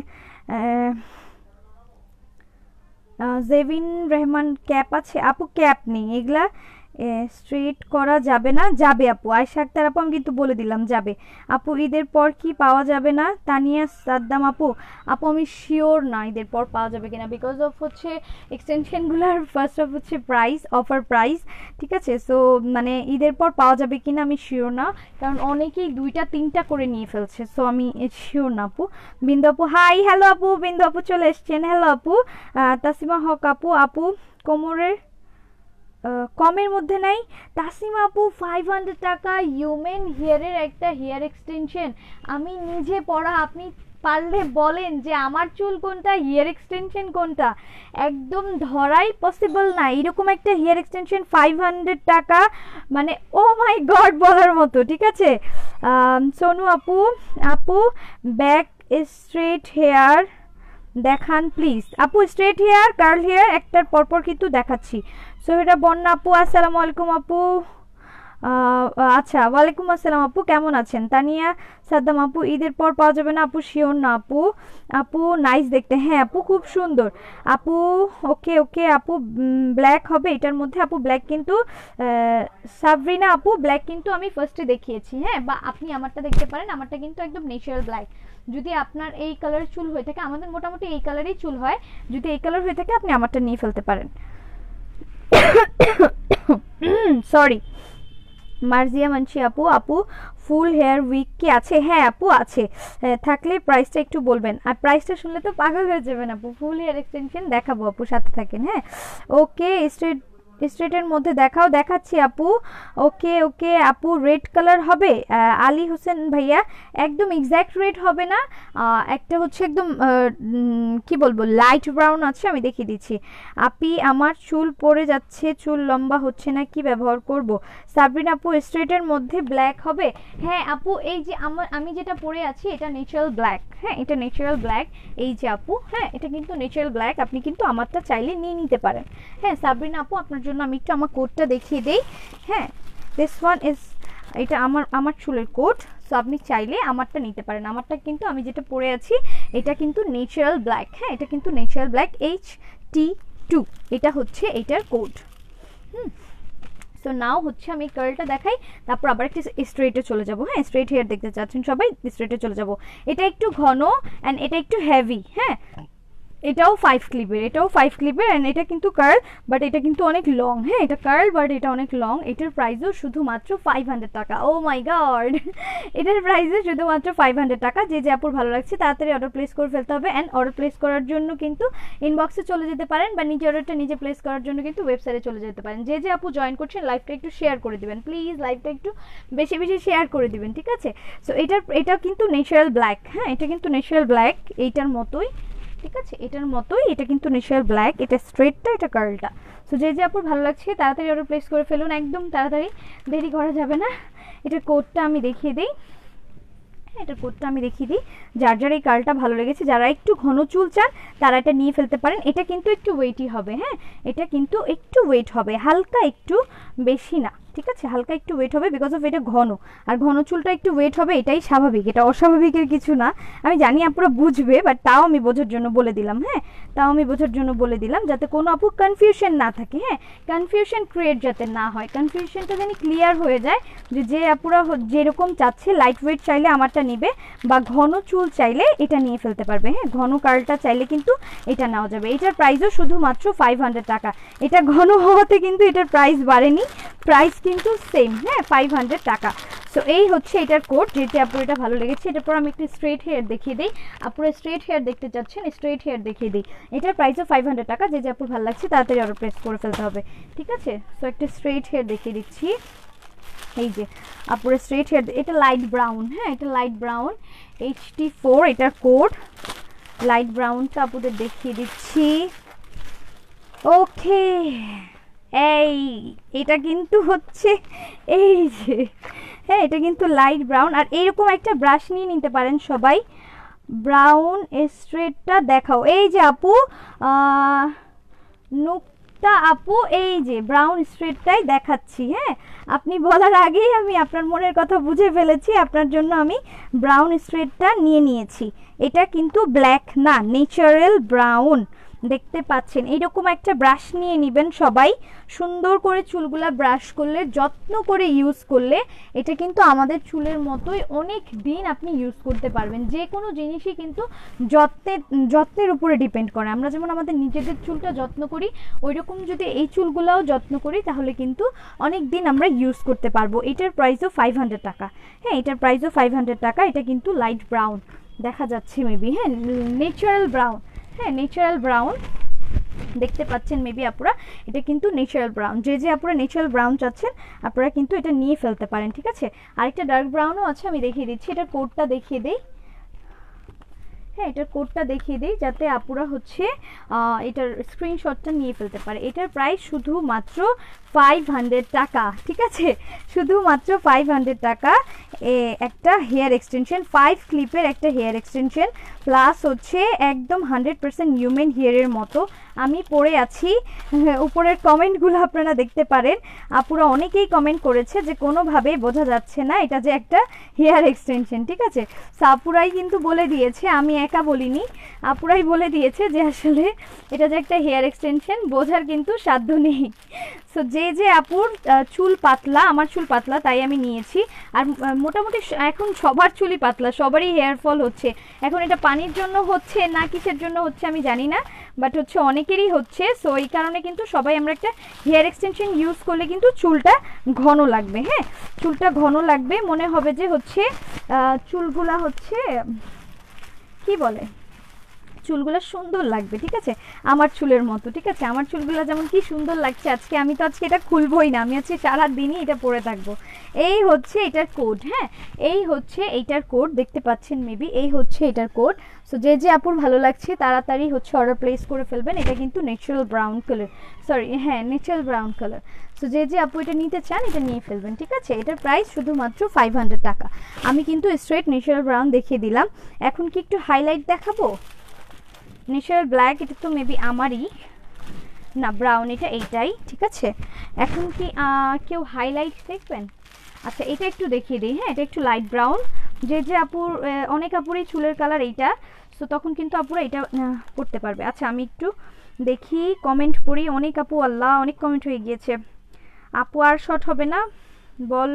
জেভিন রহমান ক্যাপ আছে আপু? ক্যাপ নেই, এগুলা স্ট্রেট করা যাবে না। যাবে আপু, আয়শা আক্তার আপু আমি কিন্তু বলে দিলাম যাবে আপু। ঈদের পর কি পাওয়া যাবে না? তানিয়া সাদ্দাম আপু, আপু আমি শিওর না ঈদের পর পাওয়া যাবে কিনা, বিকজ অফ হচ্ছে এক্সটেনশনগুলোর ফার্স্ট অফ হচ্ছে প্রাইস, অফার প্রাইস, ঠিক আছে। সো মানে ঈদের পর পাওয়া যাবে কিনা আমি শিওর না, কারণ অনেকেই দুইটা তিনটা করে নিয়ে ফেলছে, সো আমি শিওর না আপু। বিন্দু আপু হাই, হ্যালো আপু, বিন্দু আপু চলে এসছেন, হ্যালো আপু। তাসিমা হক আপু, আপু কোমরের কমের মধ্যে নাই। তাসিমা আপু ফাইভ হান্ড্রেড টাকা হিউম্যান হেয়ারের একটা হেয়ার এক্সটেনশন, আমি নিজে পড়া, আপনি পারলে বলেন যে আমার চুল কোনটা, হেয়ার এক্সটেনশন কোনটা, একদম ধরাই পসিবল না এরকম একটা হেয়ার এক্সটেনশন ফাইভ হান্ড্রেড টাকা, মানে ও মাই গড বলার মতো, ঠিক আছে। সোনু আপু, আপু ব্যাক স্ট্রেট হেয়ার দেখান প্লিজ আপু, স্ট্রেট হেয়ার কার্ল হেয়ার একটার পরপর কিন্তু দেখাচ্ছি। সোহেরা বন্যা আপু, আসসালামু আলাইকুম আপু। আচ্ছা ওয়ালাইকুম আসসালাম আপু, কেমন আছেন? তানিয়া সাদ্দাম আপু, ঈদের পর পাওয়া যাবে না আপু? শিওর না আপু। আপু নাইস দেখতে, হ্যাঁ আপু খুব সুন্দর আপু। ওকে ওকে আপু ব্ল্যাক হবে এটার মধ্যে আপু? ব্ল্যাক কিন্তু সাবরিনা আপু ব্ল্যাক কিন্তু আমি ফার্স্টে দেখিয়েছি, হ্যাঁ বা আপনি আমারটা দেখতে পারেন, আমারটা কিন্তু একদম ন্যাচারাল ব্ল্যাক। যদি আপনার এই কালারের চুল হয়ে থাকে, আমাদের মোটামুটি এই কালারেই চুল হয়, যদি এই কালার হয়ে থাকে আপনি আমারটা নিয়ে ফেলতে পারেন। সরি। মার্জিয়া মানসি আপু, আপু ফুল হেয়ার উইক কি আছে? হ্যাঁ আপু আছে, থাকলে প্রাইসটা একটু বলবেন। আর প্রাইসটা শুনলে তো পাগল হয়ে যাবেন আপু, ফুল হেয়ার এক্সটেনশন দেখাবো আপু, সাথে থাকেন, হ্যাঁ। ওকে স্ট্রেট স্ট্রেটের মধ্যে দেখাও। দেখাচ্ছি আপু। ওকে ওকে আপু, রেড কালার হবে আলী হোসেন ভাইয়া, একদম এক্স্যাক্ট রেড হবে না, একটা হচ্ছে একদম কি বলবো লাইট ব্রাউন আছে, আমি দেখিয়ে দিচ্ছি। আপি আমার চুল পড়ে যাচ্ছে, চুল লম্বা হচ্ছে না, কি ব্যবহার করব? সাবরিন আপু স্ট্রেটের মধ্যে ব্ল্যাক হবে? হ্যাঁ আপু, এই যে আমার আমি যেটা পরে আছি এটা ন্যাচারাল ব্ল্যাক। হ্যাঁ এটা ন্যাচারাল ব্ল্যাক, এই যে আপু, হ্যাঁ এটা কিন্তু ন্যাচারাল ব্ল্যাক, আপনি কিন্তু আমারটা চাইলে নিয়ে নিতে পারেন। হ্যাঁ সাবরিন আপু, আপনার জন্য আমি একটু আমার কোটটা দেখিয়ে দেই। হ্যাঁ দিস ওয়ান ইজ, এটা আমার আমার চুলের কোট, সো আপনি চাইলে আমারটা নিতে পারেন। আমারটা কিন্তু আমি যেটা পরে আছি এটা কিন্তু ন্যাচারাল ব্ল্যাক। হ্যাঁ এটা কিন্তু natural black H T two, এটা হচ্ছে এটার কোড। হুম সো নাও হচ্ছে আমি কার্লটা দেখাই, তারপর আবার একটা স্ট্রেটে চলে যাব। হ্যাঁ স্ট্রেট হেয়ার দেখতে চাচ্ছেন সবাই, স্ট্রেটে চলে যাব। এটা একটু ঘন অ্যান্ড এটা একটু হেভি। হ্যাঁ এটাও ফাইভ ক্লিপের, এটাও ফাইভ ক্লিপের অ্যান্ড এটা কিন্তু কার্ল, বাট এটা কিন্তু অনেক লং। হ্যাঁ এটা কার্ল বাট এটা অনেক লং। এটার প্রাইসও শুধুমাত্র ফাইভ হান্ড্রেড টাকা। ও মাই গড, এটার প্রাইসও শুধুমাত্র ফাইভ হান্ড্রেড টাকা। যে যে আপুর ভালো লাগছে তাড়াতাড়ি অর্ডার প্লেস করে ফেলতে হবে। অ্যান্ড অর্ডার প্লেস করার জন্য কিন্তু ইনবক্সে চলে যেতে পারেন, বা নিজে অর্ডারটা নিজে প্লেস করার জন্য কিন্তু ওয়েবসাইটে চলে যেতে পারেন। যে যে আপু জয়েন করছেন লাইভটা একটু শেয়ার করে দিবেন প্লিজ, লাইভটা একটু বেশি বেশি শেয়ার করে দিবেন, ঠিক আছে? সো এটার এটা কিন্তু ন্যাচারাল ব্ল্যাক। হ্যাঁ এটা কিন্তু ন্যাচারাল ব্ল্যাক, এইটার মতোই, ঠিক আছে? এটার মতোই, এটা কিন্তু ন্যাচারাল ব্ল্যাক, এটা স্ট্রেটটা, এটা কার্লটা। সো যে যে আপুর ভালো লাগছে তাড়াতাড়ি অর্ডার প্লেস করে ফেলুন, একদম তাড়াতাড়ি, দেরি করা যাবে না। এটার কোডটা আমি দেখিয়ে দিই। হ্যাঁ এটার কোডটা আমি দেখিয়ে দিই। যার যার এই কার্লটা ভালো লেগেছে, যারা একটু ঘন চুল চান তারা এটা নিয়ে ফেলতে পারেন। এটা কিন্তু একটু ওয়েটই হবে। হ্যাঁ এটা কিন্তু একটু ওয়েট হবে, হালকা একটু, বেশি না, ঠিক আছে? হালকা একটু ওয়েট হবে বিকজ অফ এটা ঘন, আর ঘন চুলটা একটু ওয়েট হবে, এটাই স্বাভাবিক, এটা অস্বাভাবিকের কিছু না। আমি জানি আপুরা বুঝবে, বাট তাও আমি বোঝার জন্য বলে দিলাম। হ্যাঁ তাও আমি বোঝার জন্য বলে দিলাম, যাতে কোনো আপু কনফিউশন না থাকে। হ্যাঁ কনফিউশন ক্রিয়েট যাতে না হয়, কনফিউশনটা যেন ক্লিয়ার হয়ে যায়, যে যে আপুরা যেরকম চাচ্ছে, লাইট ওয়েট চাইলে আমারটা নিবে, বা ঘন চুল চাইলে এটা নিয়ে ফেলতে পারবে। হ্যাঁ ঘন কার্লটা চাইলে কিন্তু এটা নেওয়া যাবে। এটার প্রাইসও শুধুমাত্র ফাইভ হান্ড্রেড টাকা। এটা ঘন হওয়াতে কিন্তু এটার প্রাইস বাড়েনি, প্রাইস কিন্তু সেম। হ্যাঁ ফাইভ হান্ড্রেড টাকা। সো এই হচ্ছে এটার কোড। যেটি আপুর এটা ভালো লেগেছে, এটার পর আমি একটু স্ট্রেট হেয়ার দেখিয়ে দিই। আপুরা স্ট্রেট হেয়ার দেখতে চাচ্ছেন, স্ট্রেট হেয়ার দেখিয়ে দিই। এটার প্রাইসও ফাইভ হান্ড্রেড টাকা। যে যে আপুর ভালো লাগছে তাড়াতাড়ি অর্ডার প্লেস করে ফেলতে হবে, ঠিক আছে? সো একটা স্ট্রেট হেয়ার দেখিয়ে দিচ্ছি। এই যে আপুরা স্ট্রেট হেয়ার, এটা লাইট ব্রাউন। হ্যাঁ এটা light brown, H T four এটার কোড। লাইট ব্রাউনটা আপুদের দেখিয়ে দিচ্ছি। ওকে এই এটা কিন্তু হচ্ছে এই যে, হ্যাঁ এটা কিন্তু লাইট ব্রাউন। আর এইরকম একটা ব্রাশ নিয়ে নিতে পারেন সবাই। ব্রাউন স্ট্রেটটা দেখাও। এই যে আপু নুকটা আপু, এই যে ব্রাউন স্ট্রেটটাই দেখাচ্ছি। হ্যাঁ আপনি বলার আগেই আমি আপনার মনের কথা বুঝে ফেলেছি, আপনার জন্য আমি ব্রাউন স্ট্রেটটা নিয়ে নিয়েছি। এটা কিন্তু ব্ল্যাক না, ন্যাচারাল ব্রাউন। দেখতে পাচ্ছেন এইরকম একটা ব্রাশ নিয়ে নেবেন সবাই। সুন্দর করে চুলগুলা ব্রাশ করলে, যত্ন করে ইউজ করলে, এটা কিন্তু আমাদের চুলের মতোই অনেক দিন আপনি ইউজ করতে পারবেন। যে কোনো জিনিসই কিন্তু যত্নের যত্নের উপরে ডিপেন্ড করে। আমরা যেমন আমাদের নিজেদের চুলটা যত্ন করি, ওই রকম যদি এই চুলগুলাও যত্ন করি তাহলে কিন্তু অনেক দিন আমরা ইউজ করতে পারবো। এটার প্রাইসও ফাইভ হান্ড্রেড টাকা। হ্যাঁ এটার প্রাইসও ফাইভ হান্ড্রেড টাকা। এটা কিন্তু লাইট ব্রাউন দেখা যাচ্ছে মেবি। হ্যাঁ ন্যাচারাল ব্রাউন। হ্যাঁ ন্যাচারাল ব্রাউন দেখতে পাচ্ছেন মেবি আপুরা, এটা কিন্তু ন্যাচারাল ব্রাউন। যে যে আপুরা ন্যাচারাল ব্রাউন চাচ্ছেন আপনারা কিন্তু এটা নিয়ে ফেলতে পারেন, ঠিক আছে? আরেকটা ডার্ক ব্রাউনও আছে, আমি দেখিয়ে দিচ্ছি। এটার কোডটা দেখিয়ে দিই। হ্যাঁ এটার কোডটা দেখিয়ে দিই যাতে আপুরা হচ্ছে এটার স্ক্রিনশটটা নিয়ে ফেলতে পারে। এটার প্রাইস শুধুমাত্র ফাইভ হান্ড্রেড টাকা, ঠিক আছে? শুধুমাত্র ফাইভ হান্ড্রেড টাকা। একটা হেয়ার এক্সটেনশন, ফাইভ ক্লিপের একটা হেয়ার এক্সটেনশন, প্লাস হচ্ছে একদম হান্ড্রেড পার্সেন্ট হিউম্যান হেয়ারের মতো আমি পরে আছি। উপরের কমেন্টগুলো আপনারা দেখতে পারেন, আপুরা অনেকেই কমেন্ট করেছে যে কোনোভাবেই বোঝা যাচ্ছে না এটা যে একটা হেয়ার এক্সটেনশন, ঠিক আছে? আপুরাই কিন্তু বলে দিয়েছে, আমি একা বলিনি, আপুরাই বলে দিয়েছে যে আসলে এটা যে একটা হেয়ার এক্সটেনশন বোঝার কিন্তু সাধ্য নেই। সো যে যে আপুর চুল পাতলা, আমার চুল পাতলা তাই আমি নিয়েছি। আর মোটামুটি এখন সবার চুলই পাতলা, সবারই হেয়ার ফল হচ্ছে। এখন এটা পানির জন্য হচ্ছে না কিসের জন্য হচ্ছে আমি জানি না, বাট হচ্ছে অনেকেরই হচ্ছে। সো এই কারণে কিন্তু সবাই আমরা একটা হেয়ার এক্সটেনশন ইউজ করলে কিন্তু চুলটা ঘন লাগবে। হ্যাঁ চুলটা ঘন লাগবে, মনে হবে যে হচ্ছে চুলগুলা হচ্ছে কি বলে চুলগুলো সুন্দর লাগবে, ঠিক আছে, আমার চুলের মতো, ঠিক আছে। আমার চুলগুলো যেমন কি সুন্দর লাগছে আজকে, আমি তো আজকে এটা খুলবই না, আমি আজকে সারাদিনই এটা পরে থাকবো। এই হচ্ছে এটার কোড, হ্যাঁ, এই হচ্ছে এইটার কোড, দেখতে পাচ্ছেন মেবি, এই হচ্ছে এটার কোড। সো যে যে আপুর ভালো লাগছে তাড়াতাড়ি হচ্ছে অর্ডার প্লেস করে ফেলবেন। এটা কিন্তু ন্যাচারাল ব্রাউন কালার, সরি হ্যাঁ ন্যাচারাল ব্রাউন কালার। সো যে যে আপু এটা নিতে চান এটা নিয়ে ফেলবেন, ঠিক আছে। এটার প্রাইস শুধুমাত্র ফাইভ হান্ড্রেড টাকা। আমি কিন্তু স্ট্রেট ন্যাচারাল ব্রাউন দেখিয়ে দিলাম, এখন কি একটু হাইলাইট দেখাবো? ন্যাচারাল ব্ল্যাক এটা তো মেবি আমারই না, ব্রাউন এটা এইটাই, ঠিক আছে। এখন কি কেউ হাইলাইট দেখবেন? আচ্ছা এটা একটু দেখিয়ে দিই, হ্যাঁ, এটা একটু লাইট ব্রাউন। যে যে আপুর, অনেক আপুরই চুলের কালার এইটা, সো তখন কিন্তু আপুরা এটা পড়তে পারবে। আচ্ছা আমি একটু দেখি কমেন্ট পড়ি, অনেক আপু, আল্লাহ অনেক কমেন্ট হয়ে গিয়েছে। আপু আর শর্ট হবে না বল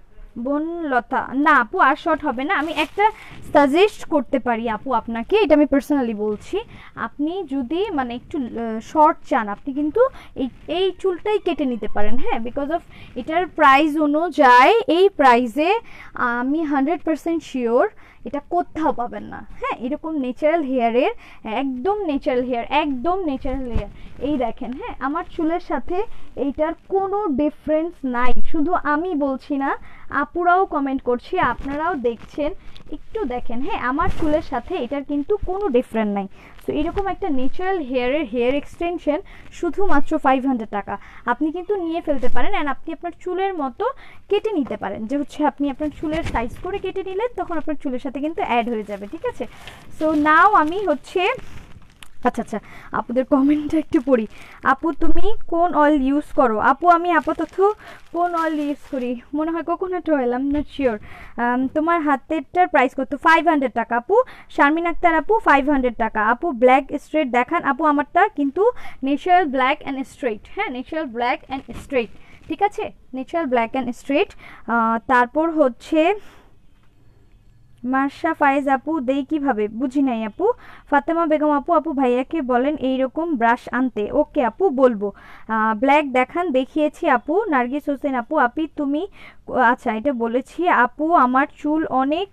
বনলতা, না আপু আর শর্ট হবে না। আমি একটা সাজেস্ট করতে পারি আপু আপনাকে, এটা আমি পার্সোনালি বলছি, আপনি যদি মানে একটু শর্ট চান আপনি কিন্তু এই এই চুলটাই কেটে নিতে পারেন, হ্যাঁ, বিকজ অফ এটার প্রাইস অনুযায়ী এই প্রাইসে আমি হান্ড্রেড পারসেন্ট শিওর এটা কোথাও পাবেন না, হ্যাঁ, এরকম ন্যাচারাল হেয়ারের, একদম ন্যাচারাল হেয়ার, একদম ন্যাচারাল হেয়ার। এই দেখেন, হ্যাঁ, আমার চুলের সাথে এইটার কোনো ডিফারেন্স নাই, শুধু আমি বলছি না, আপুরাও কমেন্ট করছি, আপনারাও দেখছেন, একটু দেখেন, হ্যাঁ, আমার চুলের সাথে এটার কিন্তু কোনো ডিফারেন্স নাই। সো এরকম একটা ন্যাচারাল হেয়ারের হেয়ার এক্সটেনশন শুধুমাত্র ফাইভ হান্ড্রেড টাকা, আপনি কিন্তু নিয়ে ফেলতে পারেন। অ্যান্ড আপনি আপনার চুলের মতো কেটে নিতে পারেন, যে হচ্ছে আপনি আপনার চুলের সাইজ করে কেটে নিলেন, তখন আপনার চুলের সাথে কিন্তু অ্যাড হয়ে যাবে, ঠিক আছে। সো নাও আমি হচ্ছে, আচ্ছা আচ্ছা আপুদের কমেন্টটা একটু পড়ি। আপু তুমি কোন অয়েল ইউজ করো? আপু আমি আপাতত কোন অয়েল ইউজ করি, মনে হয় coconut oil, I am not sure. তোমার হাতেরটার প্রাইস কত? ফাইভ হান্ড্রেড টাকা আপু। শারমিন আক্তার আপু ফাইভ হান্ড্রেড টাকা। আপু ব্ল্যাক স্ট্রেট দেখান। আপু আমারটা কিন্তু ন্যাচারাল ব্ল্যাক অ্যান্ড স্ট্রেট, হ্যাঁ, ন্যাচারাল ব্ল্যাক অ্যান্ড স্ট্রেট, ঠিক আছে, ন্যাচারাল ব্ল্যাক অ্যান্ড স্ট্রেট। তারপর হচ্ছে মার্শা ফায়েজ আপু, দেই কিভাবে বুঝি নাই আপু। ফাতেমা বেগম আপু, আপু ভাইয়াকে বলেন এইরকম ব্রাশ আনতে। ওকে আপু বলবো। ব্ল্যাক দেখান, দেখিয়েছি আপু। নার্গিস হোসেন আপু, আপি তুমি, আচ্ছা এটা বলেছি আপু, আমার চুল অনেক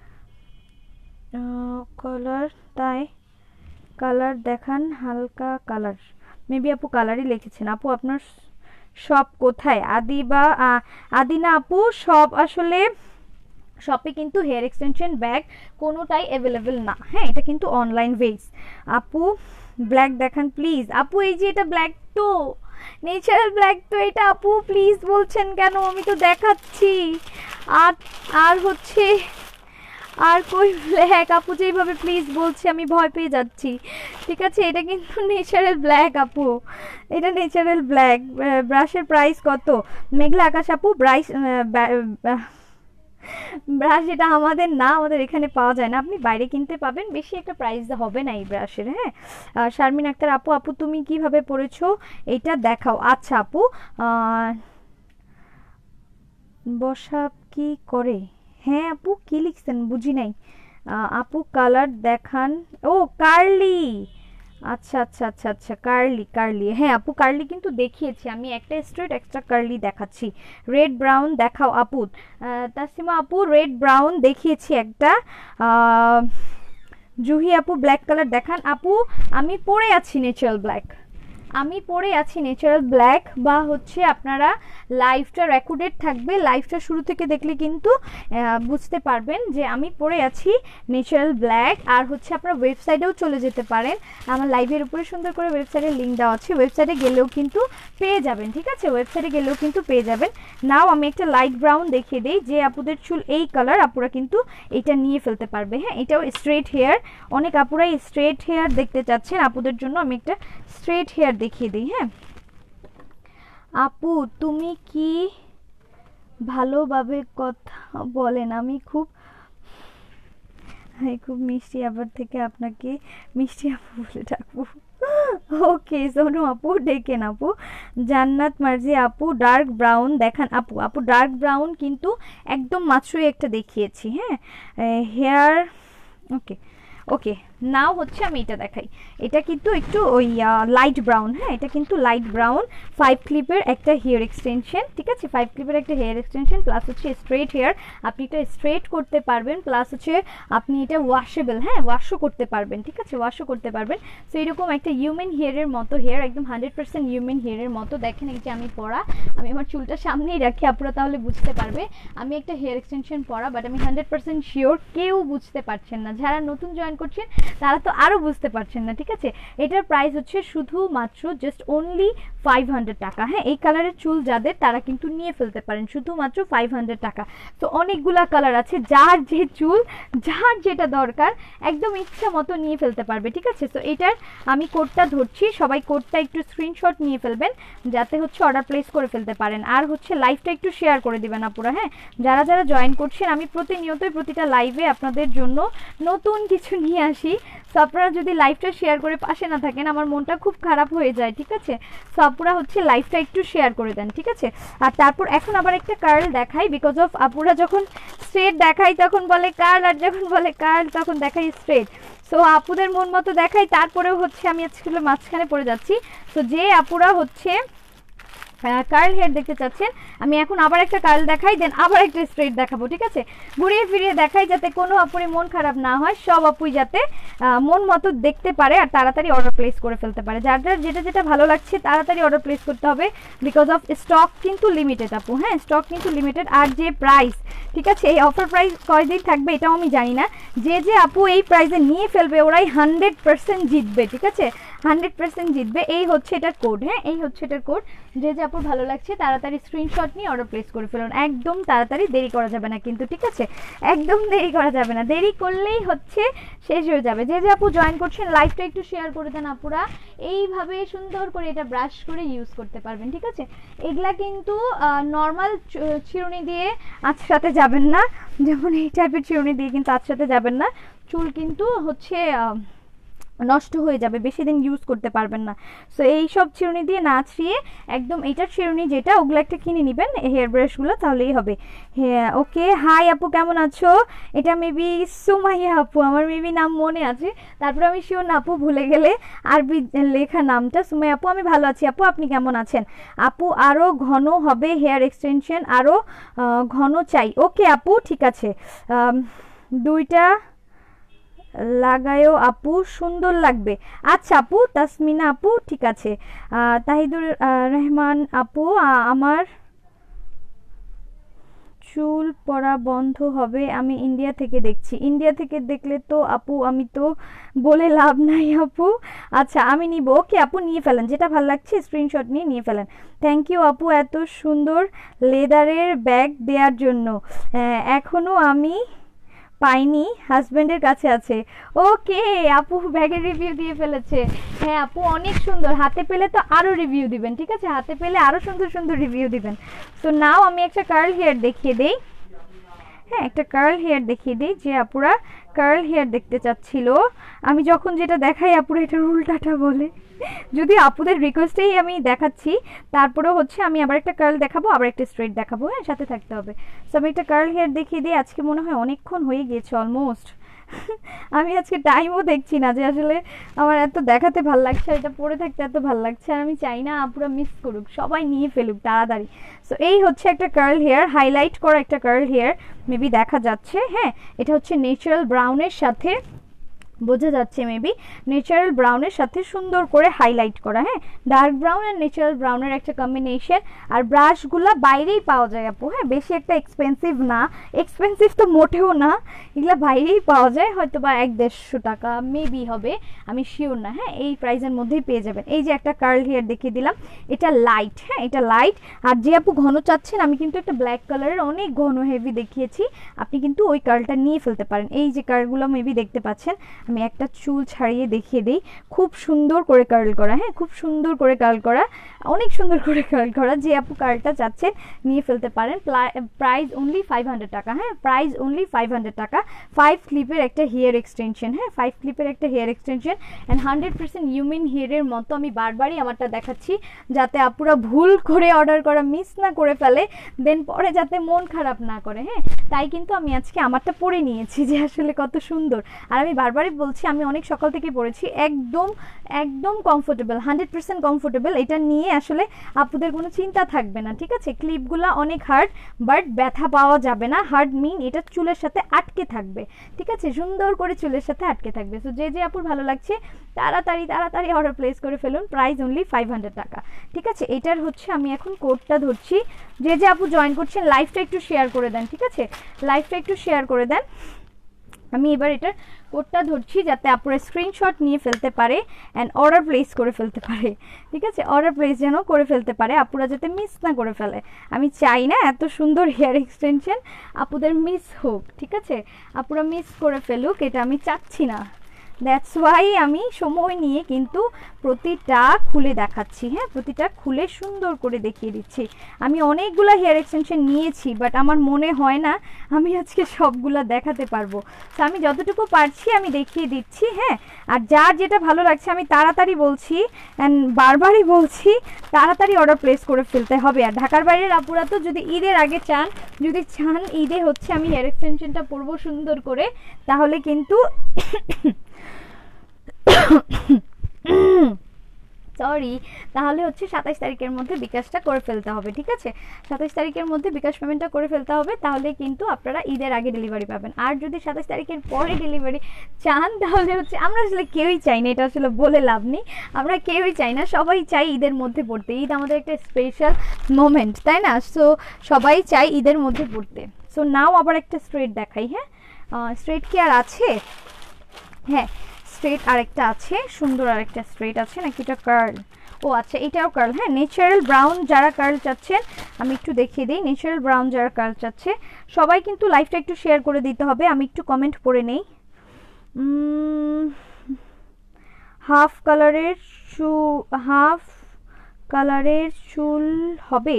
কালার, তাই কালার দেখান, হালকা কালার, মেবি আপু কালারই লিখেছেন। আপু আপনার শপ কোথায়? আদি বা আদিনা আপু, সব আসলে শপে কিন্তু হেয়ার এক্সটেনশন ব্যাগ কোনোটাই অ্যাভেলেবেল না, হ্যাঁ, এটা কিন্তু অনলাইন বেস। আপু ব্ল্যাক দেখান প্লিজ। আপু এই যে এটা ব্ল্যাক তো, ন্যাচারাল ব্ল্যাক তো এটা, আপু প্লিজ বলছেন কেন, আমি তো দেখাচ্ছি। আর আর হচ্ছে আর কই ব্ল্যাক, আপু যেইভাবে প্লিজ বলছি আমি ভয় পেয়ে যাচ্ছি, ঠিক আছে। এটা কিন্তু ন্যাচারাল ব্ল্যাক আপু, এটা ন্যাচারাল ব্ল্যাক। ব্রাশের প্রাইস কত? মেঘলা আকাশ আপু, ব্রাইস ব্রাশ এটা আমাদের না, আমাদের এখানে পাওয়া যায় না, আপনি বাইরে কিনতে পাবেন, বেশি একটা প্রাইস হবে না এই ব্রাশের, হ্যাঁ। শারমিন আক্তার আপু, আপু তুমি কিভাবে পড়েছো এটা দেখাও। আচ্ছা আপু, বসা কি করে? হ্যাঁ আপু কি লিখছেন বুঝি নাই। আপু কালার দেখান, ও কার্লি, আচ্ছা আচ্ছা আচ্ছা আচ্ছা কার্লি, কার্লি হ্যাঁ আপু কার্লি কিন্তু দেখিয়েছি আমি, একটা স্ট্রেট এক্সট্রা কার্লি দেখাচ্ছি। রেড ব্রাউন দেখাও আপু। তাসিমা আপু রেড ব্রাউন দেখিয়েছি একটা। জুহি আপু ব্ল্যাক কালার দেখান। আপু আমি পরে আছি ন্যাচারাল ব্ল্যাক, আমি পরে আছি ন্যাচারাল ব্ল্যাক, বা হচ্ছে আপনারা লাইভটা রেকর্ডেড থাকবে, লাইভটা শুরু থেকে দেখলে কিন্তু বুঝতে পারবেন যে আমি পরে আছি ন্যাচারাল ব্ল্যাক। আর হচ্ছে আপনারা ওয়েবসাইটেও চলে যেতে পারেন, আমার লাইভের উপরে সুন্দর করে ওয়েবসাইটের লিঙ্ক দেওয়া আছে, ওয়েবসাইটে গেলেও কিন্তু পেয়ে যাবেন, ঠিক আছে, ওয়েবসাইটে গেলেও কিন্তু পেয়ে যাবেন। নাও আমি একটা লাইট ব্রাউন দেখিয়ে দিই, যে আপুদের চুল এই কালার আপুরা কিন্তু এটা নিয়ে ফেলতে পারবে, হ্যাঁ, এটাও স্ট্রেট হেয়ার, অনেক আপুরাই স্ট্রেট হেয়ার দেখতে চাচ্ছেন, আপুদের জন্য আমি একটা স্ট্রেট হেয়ার দেখিয়ে দিই, হ্যাঁ। আপু তুমি কি ভালোভাবে কথা বলেন, আমি খুব খুব মিষ্টি, আবার থেকে আপনাকে মিষ্টি আপু বলে ডাকবো। ওকে সোনু আপু ডেকেন আপু। জান্নাত মার্জি আপু ডার্ক ব্রাউন দেখান। আপু আপু ডার্ক ব্রাউন কিন্তু একদম মাত্রই একটা দেখিয়েছি, হ্যাঁ, হেয়ার ওকে ওকে। নাও হচ্ছে আমি এটা দেখাই, এটা কিন্তু একটু ওই লাইট ব্রাউন, হ্যাঁ, এটা কিন্তু লাইট ব্রাউন, ফাইভ ক্লিপের একটা হেয়ার এক্সটেনশন, ঠিক আছে, ফাইভ ক্লিপের একটা হেয়ার এক্সটেনশন প্লাস হচ্ছে স্ট্রেট হেয়ার, আপনি এটা স্ট্রেট করতে পারবেন, প্লাস হচ্ছে আপনি এটা ওয়াশেবল, হ্যাঁ ওয়াশও করতে পারবেন, ঠিক আছে, ওয়াশও করতে পারবেন। সো এরকম একটা হিউম্যান হেয়ারের মতো হেয়ার, একদম হান্ড্রেড পার্সেন্ট হিউম্যান হেয়ারের মতো। দেখেন এই যে আমি পরা, আমি আমার চুলটা সামনেই রাখি, আপনারা তাহলে বুঝতে পারবে আমি একটা হেয়ার এক্সটেনশন পরা, বাট আমি হান্ড্রেড পার্সেন্ট শিওর কেউ বুঝতে পারছেন না, যারা নতুন জয়েন করছেন তারা তো আরও বুঝতে পারছেন না, ঠিক আছে। এটার প্রাইস হচ্ছে শুধুমাত্র জাস্ট অনলি ফাইভ হান্ড্রেড টাকা, হ্যাঁ এই কালারের চুল যাদের তারা কিন্তু নিয়ে ফেলতে পারেন শুধুমাত্র ফাইভ হান্ড্রেড টাকা। তো অনেকগুলা কালার আছে, যার যে চুল যার যেটা দরকার একদম ইচ্ছা মতো নিয়ে ফেলতে পারবে, ঠিক আছে। তো এটার আমি কোডটা ধরছি, সবাই কোডটা একটু স্ক্রিনশট নিয়ে ফেলবেন যাতে হচ্ছে অর্ডার প্লেস করে ফেলতে পারেন, আর হচ্ছে লাইভটা একটু শেয়ার করে দিবেন আপুরা, হ্যাঁ যারা যারা জয়েন করছেন। আমি প্রতিনিয়তই প্রতিটা লাইভে আপনাদের জন্য নতুন কিছু নিয়ে আসি, সো আপনারা যদি লাইভটা শেয়ার করে পাশে না থাকেন আমার মনটা খুব খারাপ হয়ে যায়, ঠিক আছে। সো আপুরা হচ্ছে লাইভটা একটু শেয়ার করে দেন, ঠিক আছে। আর তারপর এখন আবার একটা কার্ল দেখাই, বিকজ অফ আপুরা যখন স্ট্রেট দেখাই তখন বলে কার্ল, আর যখন বলে কার্ল তখন দেখাই স্ট্রেট। সো আপুদের মন মতো দেখাই, তারপরেও হচ্ছে আমি আজকে মাঝখানে পড়ে যাচ্ছি। সো যে আপুরা হচ্ছে কার্ল হেয়ার দেখতে চাচ্ছেন আমি এখন আবার একটা কার্ল দেখাই, দেন আবার একটা স্ট্রেট দেখাবো, ঠিক আছে, ঘুরিয়ে ফিরিয়ে দেখাই যাতে কোনো আপুরই মন খারাপ না হয়, সব আপুই যাতে মন মতো দেখতে পারে আর তাড়াতাড়ি অর্ডার প্লেস করে ফেলতে পারে। যার যার যেটা যেটা ভালো লাগছে তাড়াতাড়ি অর্ডার প্লেস করতে হবে, বিকজ অফ স্টক কিন্তু লিমিটেড আপু, হ্যাঁ স্টক কিন্তু লিমিটেড। আর যে প্রাইস, ঠিক আছে, এই অফার প্রাইস কয়দিন থাকবে এটাও আমি জানি না, যে যে আপু এই প্রাইসে নিয়ে ফেলবে ওরাই হান্ড্রেড পার্সেন্ট জিতবে, ঠিক আছে, হান্ড্রেড পার্সেন্ট জিতবে। এই হচ্ছে এটার কোড, হ্যাঁ এই হচ্ছে এটার কোড। যে যে আপুর ভালো লাগছে তাড়াতাড়ি স্ক্রিনশট নিয়ে অর্ডার প্লেস করে ফেলুন, একদম তাড়াতাড়ি, দেরি করা যাবে না কিন্তু, ঠিক আছে, একদম দেরি করা যাবে না, দেরি করলেই হচ্ছে শেষ হয়ে যাবে। যে যে আপু জয়েন করছেন লাইভটা একটু শেয়ার করে দেন আপুরা, এইভাবে সুন্দর করে এটা ব্রাশ করে ইউজ করতে পারবেন, ঠিক আছে। এগুলা কিন্তু নর্মাল চিরুনি দিয়ে আঁচড়াতে যাবেন না, যেমন এই টাইপের চিরুনি দিয়ে কিন্তু আঁচড়াতে যাবেন না, চুল কিন্তু হচ্ছে নষ্ট হয়ে যাবে, বেশি দিন ইউজ করতে পারবেন না। সো এই সব চিরুনি দিয়ে না আঁচড়িয়ে একদম এইটার চিরুনি যেটা ওগুলো একটা কিনে নেবেন হেয়ার ব্রাশগুলো, তাহলেই হবে। হ্যাঁ ওকে, হাই আপু কেমন আছো? এটা মেবি সুমাইয়া আপু, আমার মেবি নাম মনে আছে, তারপরে আমি শিওর না আপু ভুলে গেলে আরবি লেখা নামটা। সুমাইয়া আপু আমি ভালো আছি আপু, আপনি কেমন আছেন? আপু আরও ঘন হবে হেয়ার এক্সটেনশন, আরও ঘন চাই। ওকে আপু ঠিক আছে, দুইটা লাগায়ও আপু সুন্দর লাগবে। আচ্ছা আপু, তাসমিনা আপু ঠিক আছে। তাহিদুর রহমান আপু আমার চুল পড়া বন্ধ হবে, আমি ইন্ডিয়া থেকে দেখছি। ইন্ডিয়া থেকে দেখলে তো আপু আমি তো বলে লাভ নাই আপু। আচ্ছা আমি নিব, ওকে আপু নিয়ে ফেলেন, যেটা ভালো লাগছে স্ক্রিনশট নিয়ে নিয়ে ফেলেন। থ্যাংক ইউ আপু এত সুন্দর লেদারের ব্যাগ দেওয়ার জন্য, এখনও আমি পাইনি, হাজবেন্ডের কাছে আছে। ওকে আপু ব্যাগের রিভিউ দিয়ে ফেলেছে, হ্যাঁ আপু অনেক সুন্দর, হাতে পেলে তো আরও রিভিউ দিবেন, ঠিক আছে, হাতে পেলে আরও সুন্দর সুন্দর রিভিউ দিবেন। তো নাও আমি একটা কার্ল হেয়ার দেখিয়ে দেই, হ্যাঁ একটা কার্ল হেয়ার দেখিয়ে দিই, যে আপুরা কার্ল হেয়ার দেখতে চাচ্ছিল, আমি যখন যেটা দেখাই আপুরা এটার উল্টাটা বলে, যদি আপুদের রিকোয়েস্টেই আমি দেখাচ্ছি, তারপরেও হচ্ছে আমি আবার একটা কার্ল দেখাবো, আবার একটা স্ট্রেট দেখাবো, হ্যাঁ সাথে থাকতে হবে। সো আমি একটা কার্ল হেয়ার দেখিয়ে দিই, আজকে মনে হয় অনেকক্ষণ হয়ে গিয়েছে অলমোস্ট, আমি আজকে টাইমও দেখছি না, যে আসলে আমার এত দেখাতে ভাল লাগছে, এটা পরে থাকতে এত ভাল লাগছে, আর আমি চাই না আপুরা মিস করুক, সবাই নিয়ে ফেলুক তাড়াতাড়ি। সো এই হচ্ছে একটা কার্ল হেয়ার, হাইলাইট করা একটা কার্ল হেয়ার, মেবি দেখা যাচ্ছে, হ্যাঁ এটা হচ্ছে ন্যাচারাল ব্রাউনের সাথে, বোঝা যাচ্ছে মেবি ন্যাচারাল ব্রাউনের সাথে সুন্দর করে হাইলাইট করা, হ্যাঁ ডার্ক ব্রাউন আর ন্যাচারাল ব্রাউনের একটা কম্বিনেশন। আর ব্রাশগুলা বাইরেই পাওয়া যায় আপু, হ্যাঁ বেশি একটা এক্সপেন্সিভ না, এক্সপেন্সিভ তো মোটেও না, এগুলা বাইরেই পাওয়া যায়, হয়তো বা এক দেড়শো টাকা মেবি হবে, আমি শিওর না, হ্যাঁ এই প্রাইসের মধ্যেই পেয়ে যাবেন। এই যে একটা কার্ল হেয়ার দেখিয়ে দিলাম, এটা লাইট, হ্যাঁ এটা লাইট। আর যে আপু ঘন চাচ্ছেন, আমি কিন্তু একটা ব্ল্যাক কালারের অনেক ঘন হেভি দেখিয়েছি, আপনি কিন্তু ওই কার্লটা নিয়ে ফেলতে পারেন। এই যে কার্লগুলো মেবি দেখতে পাচ্ছেন, আমি একটা চুল ছাড়িয়ে দেখিয়ে দিই, খুব সুন্দর করে কার্ল করা, হ্যাঁ খুব সুন্দর করে কার্ল করা, অনেক সুন্দর করে কার্ল করা, যে আপু কার্লটা চাচ্ছেন নিয়ে ফেলতে পারেন। প্রাইস অনলি ফাইভ হান্ড্রেড টাকা, হ্যাঁ প্রাইস অনলি ফাইভ হান্ড্রেড টাকা। ফাইভ ক্লিপের একটা হেয়ার এক্সটেনশন, হ্যাঁ ফাইভ ক্লিপের একটা hair extension and hundred percent human হেয়ারের মতো। আমি বারবারই আমারটা দেখাচ্ছি যাতে আপুরা ভুল করে অর্ডার করা মিস না করে ফেলে, দেন পরে যাতে মন খারাপ না করে, হ্যাঁ তাই কিন্তু আমি আজকে আমারটা পরে নিয়েছি, যে আসলে কত সুন্দর। আর আমি বারবারই বলছি, আমি অনেক সকাল থেকে পরেছি, একদম একদম কমফোর্টেবল, হান্ড্রেড পার্সেন্ট কমফোর্টেবল। এটা নিয়ে আসলে আপুদের কোনো চিন্তা থাকবে না, ঠিক আছে। ক্লিপগুলো অনেক হার্ড, বাট ব্যথা পাওয়া যাবে না। হার্ড মিন এটা চুলের সাথে আটকে থাকবে, ঠিক আছে, সুন্দর করে চুলের সাথে আটকে থাকবে। সো যে যে আপুর ভালো লাগছে তাড়াতাড়ি তাড়াতাড়ি অর্ডার প্লেস করে ফেলুন। প্রাইস অনলি ফাইভ হান্ড্রেড টাকা, ঠিক আছে। এটার হচ্ছে আমি এখন কোডটা ধরছি। যে যে আপু জয়েন করছেন লাইভটা একটু শেয়ার করে দেন, ঠিক আছে, লাইভটা একটু শেয়ার করে দেন। আমি এবার এটার কোডটা ধরছি যাতে আপুরা স্ক্রিনশট নিয়ে ফেলতে পারে অ্যান্ড অর্ডার প্লেস করে ফেলতে পারে, ঠিক আছে। অর্ডার প্লেস যেন করে ফেলতে পারে, আপুরা যাতে মিস না করে ফেলে। আমি চাই না এত সুন্দর হেয়ার এক্সটেনশন আপুদের মিস হোক, ঠিক আছে, আপুরা মিস করে ফেলুক, এটা আমি চাচ্ছি না। দ্যাটস ওয়াই আমি সময় নিয়ে কিন্তু প্রতিটা খুলে দেখাচ্ছি, হ্যাঁ, প্রতিটা খুলে সুন্দর করে দেখিয়ে দিচ্ছি। আমি অনেকগুলো হেয়ার এক্সটেনশন নিয়েছি, বাট আমার মনে হয় না আমি আজকে সবগুলা দেখাতে পারবো। তো আমি যতটুকু পারছি আমি দেখিয়ে দিচ্ছি, হ্যাঁ। আর যার যেটা ভালো লাগছে আমি তাড়াতাড়ি বলছি অ্যান্ড বারবারই বলছি, তাড়াতাড়ি অর্ডার প্লেস করে ফেলতে হবে। আর ঢাকার বাইরের আপুরা তো যদি ঈদের আগে চান, যদি চান ঈদে হচ্ছে আমি হেয়ার এক্সটেনশনটা পরবো সুন্দর করে, তাহলে কিন্তু সরি তাহলে হচ্ছে সাতাইশ তারিখের মধ্যে বিকাশটা করে ফেলতে হবে, ঠিক আছে। সাতাইশ তারিখের মধ্যে বিকাশ পেমেন্টটা করে ফেলতে হবে, তাহলে কিন্তু আপনারা ঈদের আগে ডেলিভারি পাবেন। আর যদি সাতাইশ তারিখের পরে ডেলিভারি চান তাহলে হচ্ছে, আমরা আসলে কেউই চাই না, এটা আসলে বলে লাভ নেই, আমরা কেউই চাই না, সবাই চাই ঈদের মধ্যে পড়তে। ঈদ আমাদের একটা স্পেশাল মোমেন্ট, তাই না। সো সবাই চাই ঈদের মধ্যে পড়তে। সো নাও আবার একটা স্ট্রেট দেখাই, হ্যাঁ। স্ট্রেট কি আর আছে? হ্যাঁ, স্ট্রেট আরেকটা আছে, সুন্দর আরেকটা স্ট্রেট আছে, নাকি এটা কার্ল? ও আচ্ছা, এটাও কার্ল, হ্যাঁ। ন্যাচারাল ব্রাউন যারা কার্ল চাচ্ছেন আমি একটু দেখিয়ে দিই। ন্যাচারাল ব্রাউন যারা কার্ল চাচ্ছে সবাই কিন্তু লাইভটা একটু শেয়ার করে দিতে হবে। আমি একটু কমেন্ট পড়ে নেই। হাফ কালারের চু হাফ কালারের চুল হবে?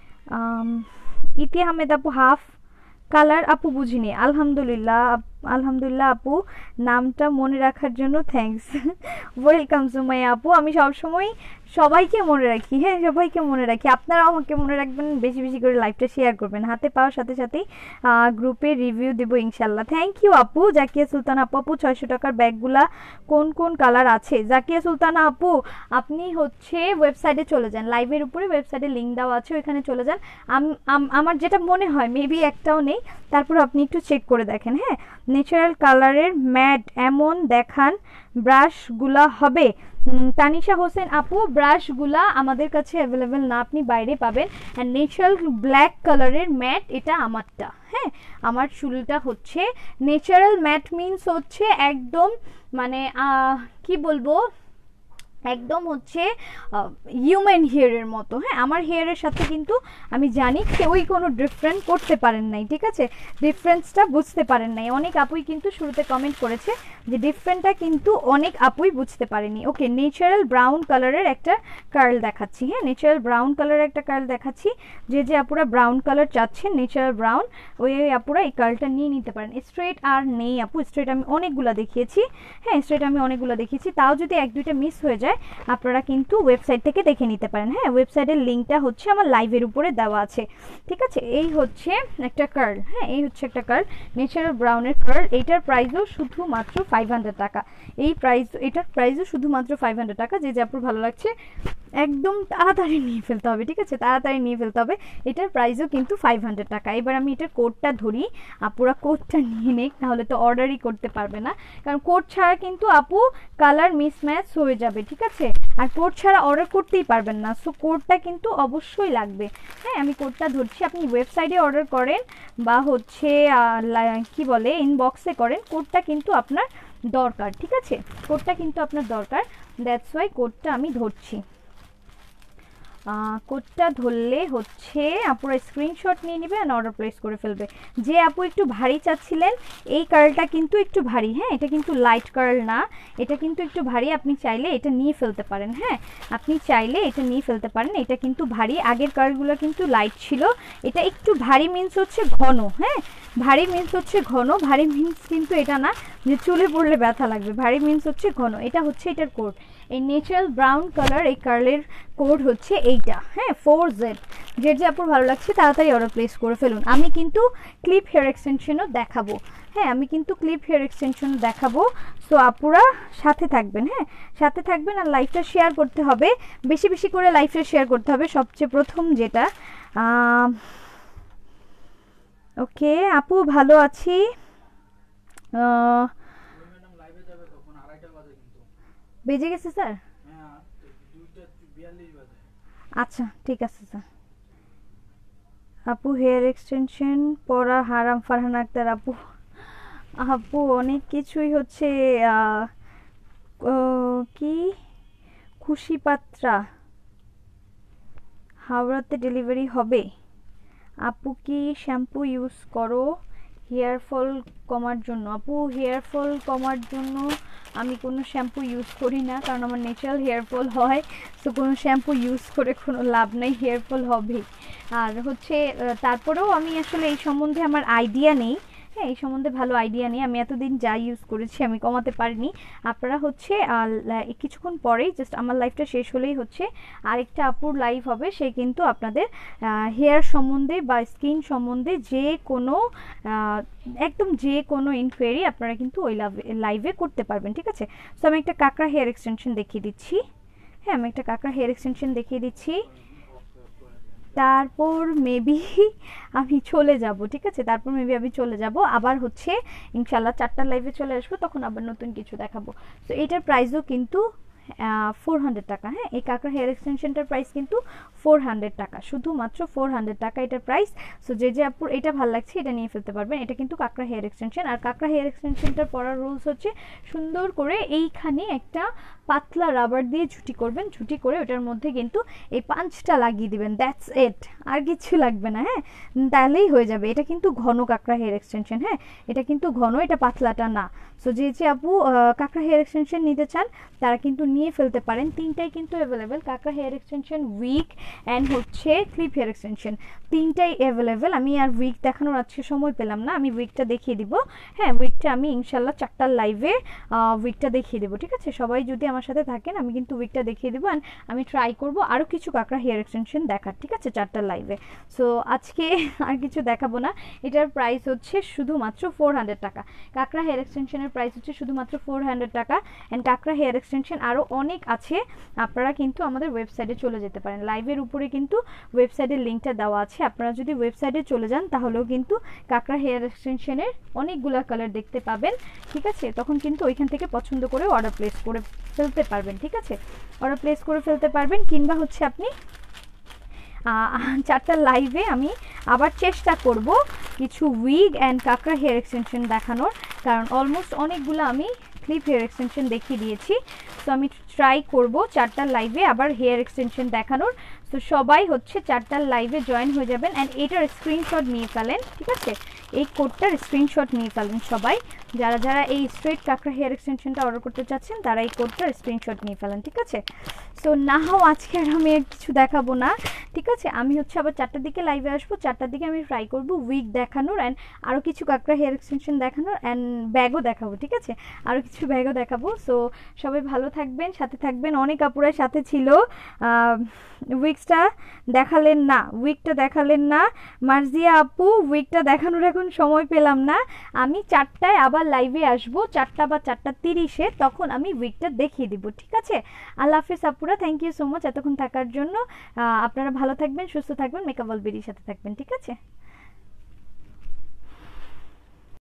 ইতি আহমেদ আপু হাফ কালার, আপু বুঝিনি। আলহামদুলিল্লাহ আলহামদুলিল্লাহ আপু, নামটা মনে রাখার জন্য থ্যাঙ্কস। ওয়েলকাম সুমাইয়া আপু, আমি সবসময় সবাইকে মনে রাখি, হ্যাঁ, সবাইকে মনে রাখি। আপনারাও আমাকে মনে রাখবেন, বেশি বেশি করে লাইভটা শেয়ার করবেন। হাতে পাওয়ার সাথে সাথেই গ্রুপে রিভিউ দেবো ইনশাল্লাহ। থ্যাংক ইউ আপু। জাকিয়া সুলতানা আপু, আপু ছয়শো টাকার ব্যাগগুলা কোন কোন কালার আছে? জাকিয়া সুলতানা আপু, আপনি হচ্ছে ওয়েবসাইটে চলে যান, লাইভের উপরে ওয়েবসাইটে লিঙ্ক দেওয়া আছে, ওইখানে চলে যান। আমার যেটা মনে হয় মেবি একটাও নেই, তারপর আপনি একটু চেক করে দেখেন, হ্যাঁ। ন্যাচারাল কালারের ম্যাট এমন দেখান, ব্রাশগুলা হবে? তানিশা হোসেন আপু, ব্রাশগুলা আমাদের কাছে অ্যাভেলেবেল না, আপনি বাইরে পাবেন। অ্যান্ড ন্যাচারাল ব্ল্যাক কালারের ম্যাট, এটা আমারটা, হ্যাঁ, আমার চুলটা হচ্ছে ন্যাচারাল ম্যাট, মিনস হচ্ছে একদম মানে কি বলবো, একদম হচ্ছে হিউম্যান হেয়ারের মতো, হ্যাঁ। আমার হেয়ারের সাথে কিন্তু আমি জানি কেউই কোনো ডিফারেন্ট করতে পারেন নাই, ঠিক আছে, ডিফারেন্সটা বুঝতে পারেন নাই। অনেক আপুই কিন্তু শুরুতে কমেন্ট করেছে যে ডিফারেন্টটা কিন্তু অনেক আপুই বুঝতে পারেনি। ওকে, ন্যাচারাল ব্রাউন কালারের একটা কার্ল দেখাচ্ছি, হ্যাঁ, ন্যাচারাল ব্রাউন কালারের একটা কার্ল দেখাচ্ছি। যে যে আপুরা ব্রাউন কালার চাচ্ছেন, ন্যাচারাল ব্রাউন, ওই ওই আপুরা এই কার্লটা নিয়ে নিতে পারেন। স্ট্রেট আর নেই আপু, স্ট্রেট আমি অনেকগুলো দেখিয়েছি, হ্যাঁ, স্ট্রেট আমি অনেকগুলো দেখিয়েছি, তাও যদি এক দুইটা মিস হয়ে যায় আপনারা কিন্তু ওয়েবসাইট থেকে দেখে নিতে পারেন, হ্যাঁ। ওয়েবসাইটের লিঙ্কটা হচ্ছে আমার লাইভের উপরে দেওয়া আছে, ঠিক আছে। এই হচ্ছে একটা কার্ল, হ্যাঁ, এই হচ্ছে একটা কার্ল, ন্যাচারাল ব্রাউনের কার্ল। এইটার প্রাইসও শুধুমাত্র ফাইভ হান্ড্রেড টাকা। এই প্রাইস, এটার প্রাইসও শুধুমাত্র ফাইভ হান্ড্রেড টাকা। যে যে আপনার ভালো লাগছে একদম তাড়াতাড়ি নিয়ে ফেলতে হবে, ঠিক আছে, তাড়াতাড়ি নিয়ে ফেলতে হবে। এটার প্রাইসও কিন্তু ফাইভ হান্ড্রেড টাকা। এবার আমি এটার কোডটা ধরি, আপুরা কোডটা নিয়ে নেই, নাহলে তো অর্ডারই করতে পারবে না, কারণ কোড ছাড়া কিন্তু আপু কালার মিসম্যাচ হয়ে যাবে, ঠিক আছে, আর কোড ছাড়া অর্ডার করতেই পারবেন না। সো কোডটা কিন্তু অবশ্যই লাগবে, হ্যাঁ। আমি কোডটা ধরছি, আপনি ওয়েবসাইটে অর্ডার করেন বা হচ্ছে কি বলে ইনবক্সে করেন, কোডটা কিন্তু আপনার দরকার, ঠিক আছে, কোডটা কিন্তু আপনার দরকার। দ্যাটস ওয়াই কোডটা আমি ধরছি। কোডটা ধরলে হচ্ছে আপুরা স্ক্রিনশট নিয়ে নেবে আর অর্ডার প্লেস করে ফেলবে। যে আপু একটু ভারী চাচ্ছিলেন, এই কার্লটা কিন্তু একটু ভারী, হ্যাঁ, এটা কিন্তু লাইট কার্ল না, এটা কিন্তু একটু ভারী। আপনি চাইলে এটা নিয়ে ফেলতে পারেন, হ্যাঁ, আপনি চাইলে এটা নিয়ে ফেলতে পারেন। এটা কিন্তু ভারী, আগের কার্লগুলো কিন্তু লাইট ছিল, এটা একটু ভারী মিন্স হচ্ছে ঘন, হ্যাঁ, ভারী মিন্স হচ্ছে ঘন। ভারী মিন্স কিন্তু এটা না যে চুলে পড়লে ব্যথা লাগবে, ভারী মিন্স হচ্ছে ঘন। এটা হচ্ছে এটার কোড, এই ন্যাচারাল ব্রাউন কালার এই কার্লের কোড হচ্ছে এইটা, হ্যাঁ ফোর জেড। যেটা যে আপুর ভালো লাগছে তাড়াতাড়ি অর্ডার প্লেস করে ফেলুন। আমি কিন্তু ক্লিপ হেয়ার এক্সটেনশনও দেখাবো, হ্যাঁ আমি কিন্তু ক্লিপ হেয়ার এক্সটেনশন দেখাবো। সো আপুরা সাথে থাকবেন, হ্যাঁ সাথে থাকবেন। আর লাইফটা শেয়ার করতে হবে, বেশি বেশি করে লাইফটা শেয়ার করতে হবে সবচেয়ে প্রথম যেটা। ওকে আপু ভালো আছি। বেজে গেছে স্যার? আচ্ছা ঠিক আছে স্যার। আপু হেয়ার এক্সটেনশন পরা হারাম, ফারহান আক্তার আপু। আপু অনেক কিছুই হচ্ছে কি খুশি পাত্রা হাওড়াতে ডেলিভারি হবে। আপু কি শ্যাম্পু ইউজ করো হেয়ার ফল কমার জন্য? আপু হেয়ার ফল কমার জন্য আমি কোনো শ্যাম্পু ইউজ করি না, কারণ আমার ন্যাচারাল হেয়ার ফল হয়। সো কোনো শ্যাম্পু ইউজ করে কোনো লাভ নেই, হেয়ার ফল হবে। আর হচ্ছে তারপরেও আমি আসলে এই সম্বন্ধে আমার আইডিয়া নেই, হ্যাঁ এই সম্বন্ধে ভালো আইডিয়া নেই। আমি এতদিন যা ইউজ করেছি আমি কমাতে পারিনি। আপনারা হচ্ছে কিছুক্ষণ পরেই জাস্ট আমার লাইফটা শেষ হলেই হচ্ছে আরেকটা আপুর লাইভ হবে, সে কিন্তু আপনাদের হেয়ার সম্বন্ধে বা স্কিন সম্বন্ধে যে কোনো একদম যে কোনো ইনকোয়ারি আপনারা কিন্তু ওই লাইভে করতে পারবেন, ঠিক আছে। সো আমি একটা কাঁকড়া হেয়ার এক্সটেনশন দেখিয়ে দিচ্ছি, হ্যাঁ আমি একটা কাঁকড়া হেয়ার এক্সটেনশন দেখিয়ে দিচ্ছি, তারপর মেবি আমি চলে যাব, ঠিক আছে। তারপর মেবি আমি চলে যাব আবার হচ্ছে ইনশাল্লাহ চারটার লাইভে চলে আসবো, তখন আবার নতুন কিছু দেখাবো। তো এটার প্রাইসও কিন্তু ফোর হান্ড্রেড টাকা, হ্যাঁ এই কাঁকড়া হেয়ার এক্সটেনশনটার প্রাইস কিন্তু ফোর হান্ড্রেড টাকা, শুধুমাত্র ফোর হান্ড্রেড টাকা এটার প্রাইস। সো যে যে আপুর এটা ভালো লাগছে এটা নিয়ে ফেলতে পারবেন। এটা কিন্তু কাঁকড়া হেয়ার এক্সটেনশন। আর কাঁকড়া হেয়ার এক্সটেনশনটার পরার রুলস হচ্ছে সুন্দর করে এইখানে একটা পাতলা রাবার দিয়ে ঝুটি করবেন, ঝুটি করে ওটার মধ্যে কিন্তু এই পাঁচটা লাগিয়ে দিবেন, দ্যাটস ইট, আর কিছু লাগবে না, হ্যাঁ তাহলেই হয়ে যাবে। এটা কিন্তু ঘন কাঁকড়া হেয়ার এক্সটেনশন, হ্যাঁ এটা কিন্তু ঘন, এটা পাতলাটা না। সো যে যে আপু কাঁকড়া হেয়ার এক্সটেনশন নিতে চান তারা কিন্তু নিয়ে ফেলতে পারেন, তিনটাই কিন্তু অ্যাভেলেবেল, কাঁকড়া হেয়ার এক্সটেনশন, উইক অ্যান্ড হচ্ছে ক্লিপ হেয়ার এক্সটেনশন, তিনটাই অ্যাভেলেবেল। আমি আর উইক দেখানোর আজকে সময় পেলাম না, আমি উইকটা দেখিয়ে দিব, হ্যাঁ উইকটা আমি ইনশাল্লাহ চারটার লাইভে উইকটা দেখিয়ে দেবো, ঠিক আছে। সবাই যদি আমার সাথে থাকেন আমি কিন্তু উইকটা দেখিয়ে দেবো, অ্যান্ড আমি ট্রাই করব আরও কিছু কাঁকড়া হেয়ার এক্সটেনশন দেখার, ঠিক আছে চারটার লাইভে। সো আজকে আর কিছু দেখাবো না, এটার প্রাইস হচ্ছে শুধুমাত্র ফোর হান্ড্রেড টাকা। কাঁকড়া হেয়ার এক্সটেনশনের প্রাইস হচ্ছে শুধুমাত্র ফোর হান্ড্রেড টাকা। অ্যান্ড কাঁকড়া হেয়ার এক্সটেনশন আরও অনেক আছে, আপনারা কিন্তু আমাদের ওয়েবসাইটে চলে যেতে পারেন, লাইভের উপরে কিন্তু ওয়েবসাইটের লিঙ্কটা দেওয়া আছে, আপনারা যদি ওয়েবসাইটে চলে যান তাহলেও কিন্তু কাঁকড়া হেয়ার এক্সটেনশনের অনেকগুলো কালার দেখতে পাবেন, ঠিক আছে। তখন কিন্তু ওইখান থেকে পছন্দ করে অর্ডার প্লেস করে ফেলতে পারবেন, ঠিক আছে, অর্ডার প্লেস করে ফেলতে পারবেন। কিংবা হচ্ছে আপনি চারটা লাইভে আমি আবার চেষ্টা করব কিছু উইগ অ্যান্ড কাঁকড়া হেয়ার এক্সটেনশন দেখানোর, কারণ অলমোস্ট অনেকগুলো আমি ক্লিপ হেয়ার এক্সটেনশন দেখিয়ে দিয়েছি। তো আমি ট্রাই করব চারটার লাইভে আবার হেয়ার এক্সটেনশন দেখানোর। তো সবাই হচ্ছে চারটার লাইভে জয়েন হয়ে যাবেন, অ্যান্ড এটার স্ক্রিনশট নিয়ে ফেলেন, ঠিক আছে, এই কোডটার স্ক্রিনশট নিয়ে ফেলেন সবাই, যারা যারা এই স্ট্রেট কাঁকড়া হেয়ার এক্সটেনশনটা অর্ডার করতে চাচ্ছেন তারা এই কোডটার স্ক্রিনশট নিয়ে ফেলেন, ঠিক আছে। সো নাও আজকে আর আমি কিছু দেখাবো না, ঠিক আছে। আমি হচ্ছে আবার চারটার দিকে লাইভে আসবো, চারটার দিকে আমি ট্রাই করবো উইক দেখানোর, অ্যান্ড আরও কিছু কাঁকড়া হেয়ার এক্সটেনশন দেখানোর, অ্যান্ড ব্যাগও দেখাবো, ঠিক আছে, আরও কিছু ব্যাগও দেখাবো। সো সবাই ভালো থাকবেন, সাথে থাকবেন। অনেক আপুরাই সাথে ছিল, উইকসটা দেখালেন না, উইকটা দেখালেন না মার্জিয়া আপু, উইকটা দেখানোর এখন সময় পেলাম না, আমি চারটায় আবার লাইভে আসবো, চারটা বা চারটা তিরিশে, তখন আমি উইকটা দেখিয়ে দিব, ঠিক আছে। আল্লাহ হাফিজ আপুরা, থ্যাংক ইউ সো মাচ এতক্ষণ থাকার জন্য। আপনারা ভালো থাকবেন, সুস্থ থাকবেন, মেকআপ অলবেরির সাথে থাকবেন, ঠিক আছে।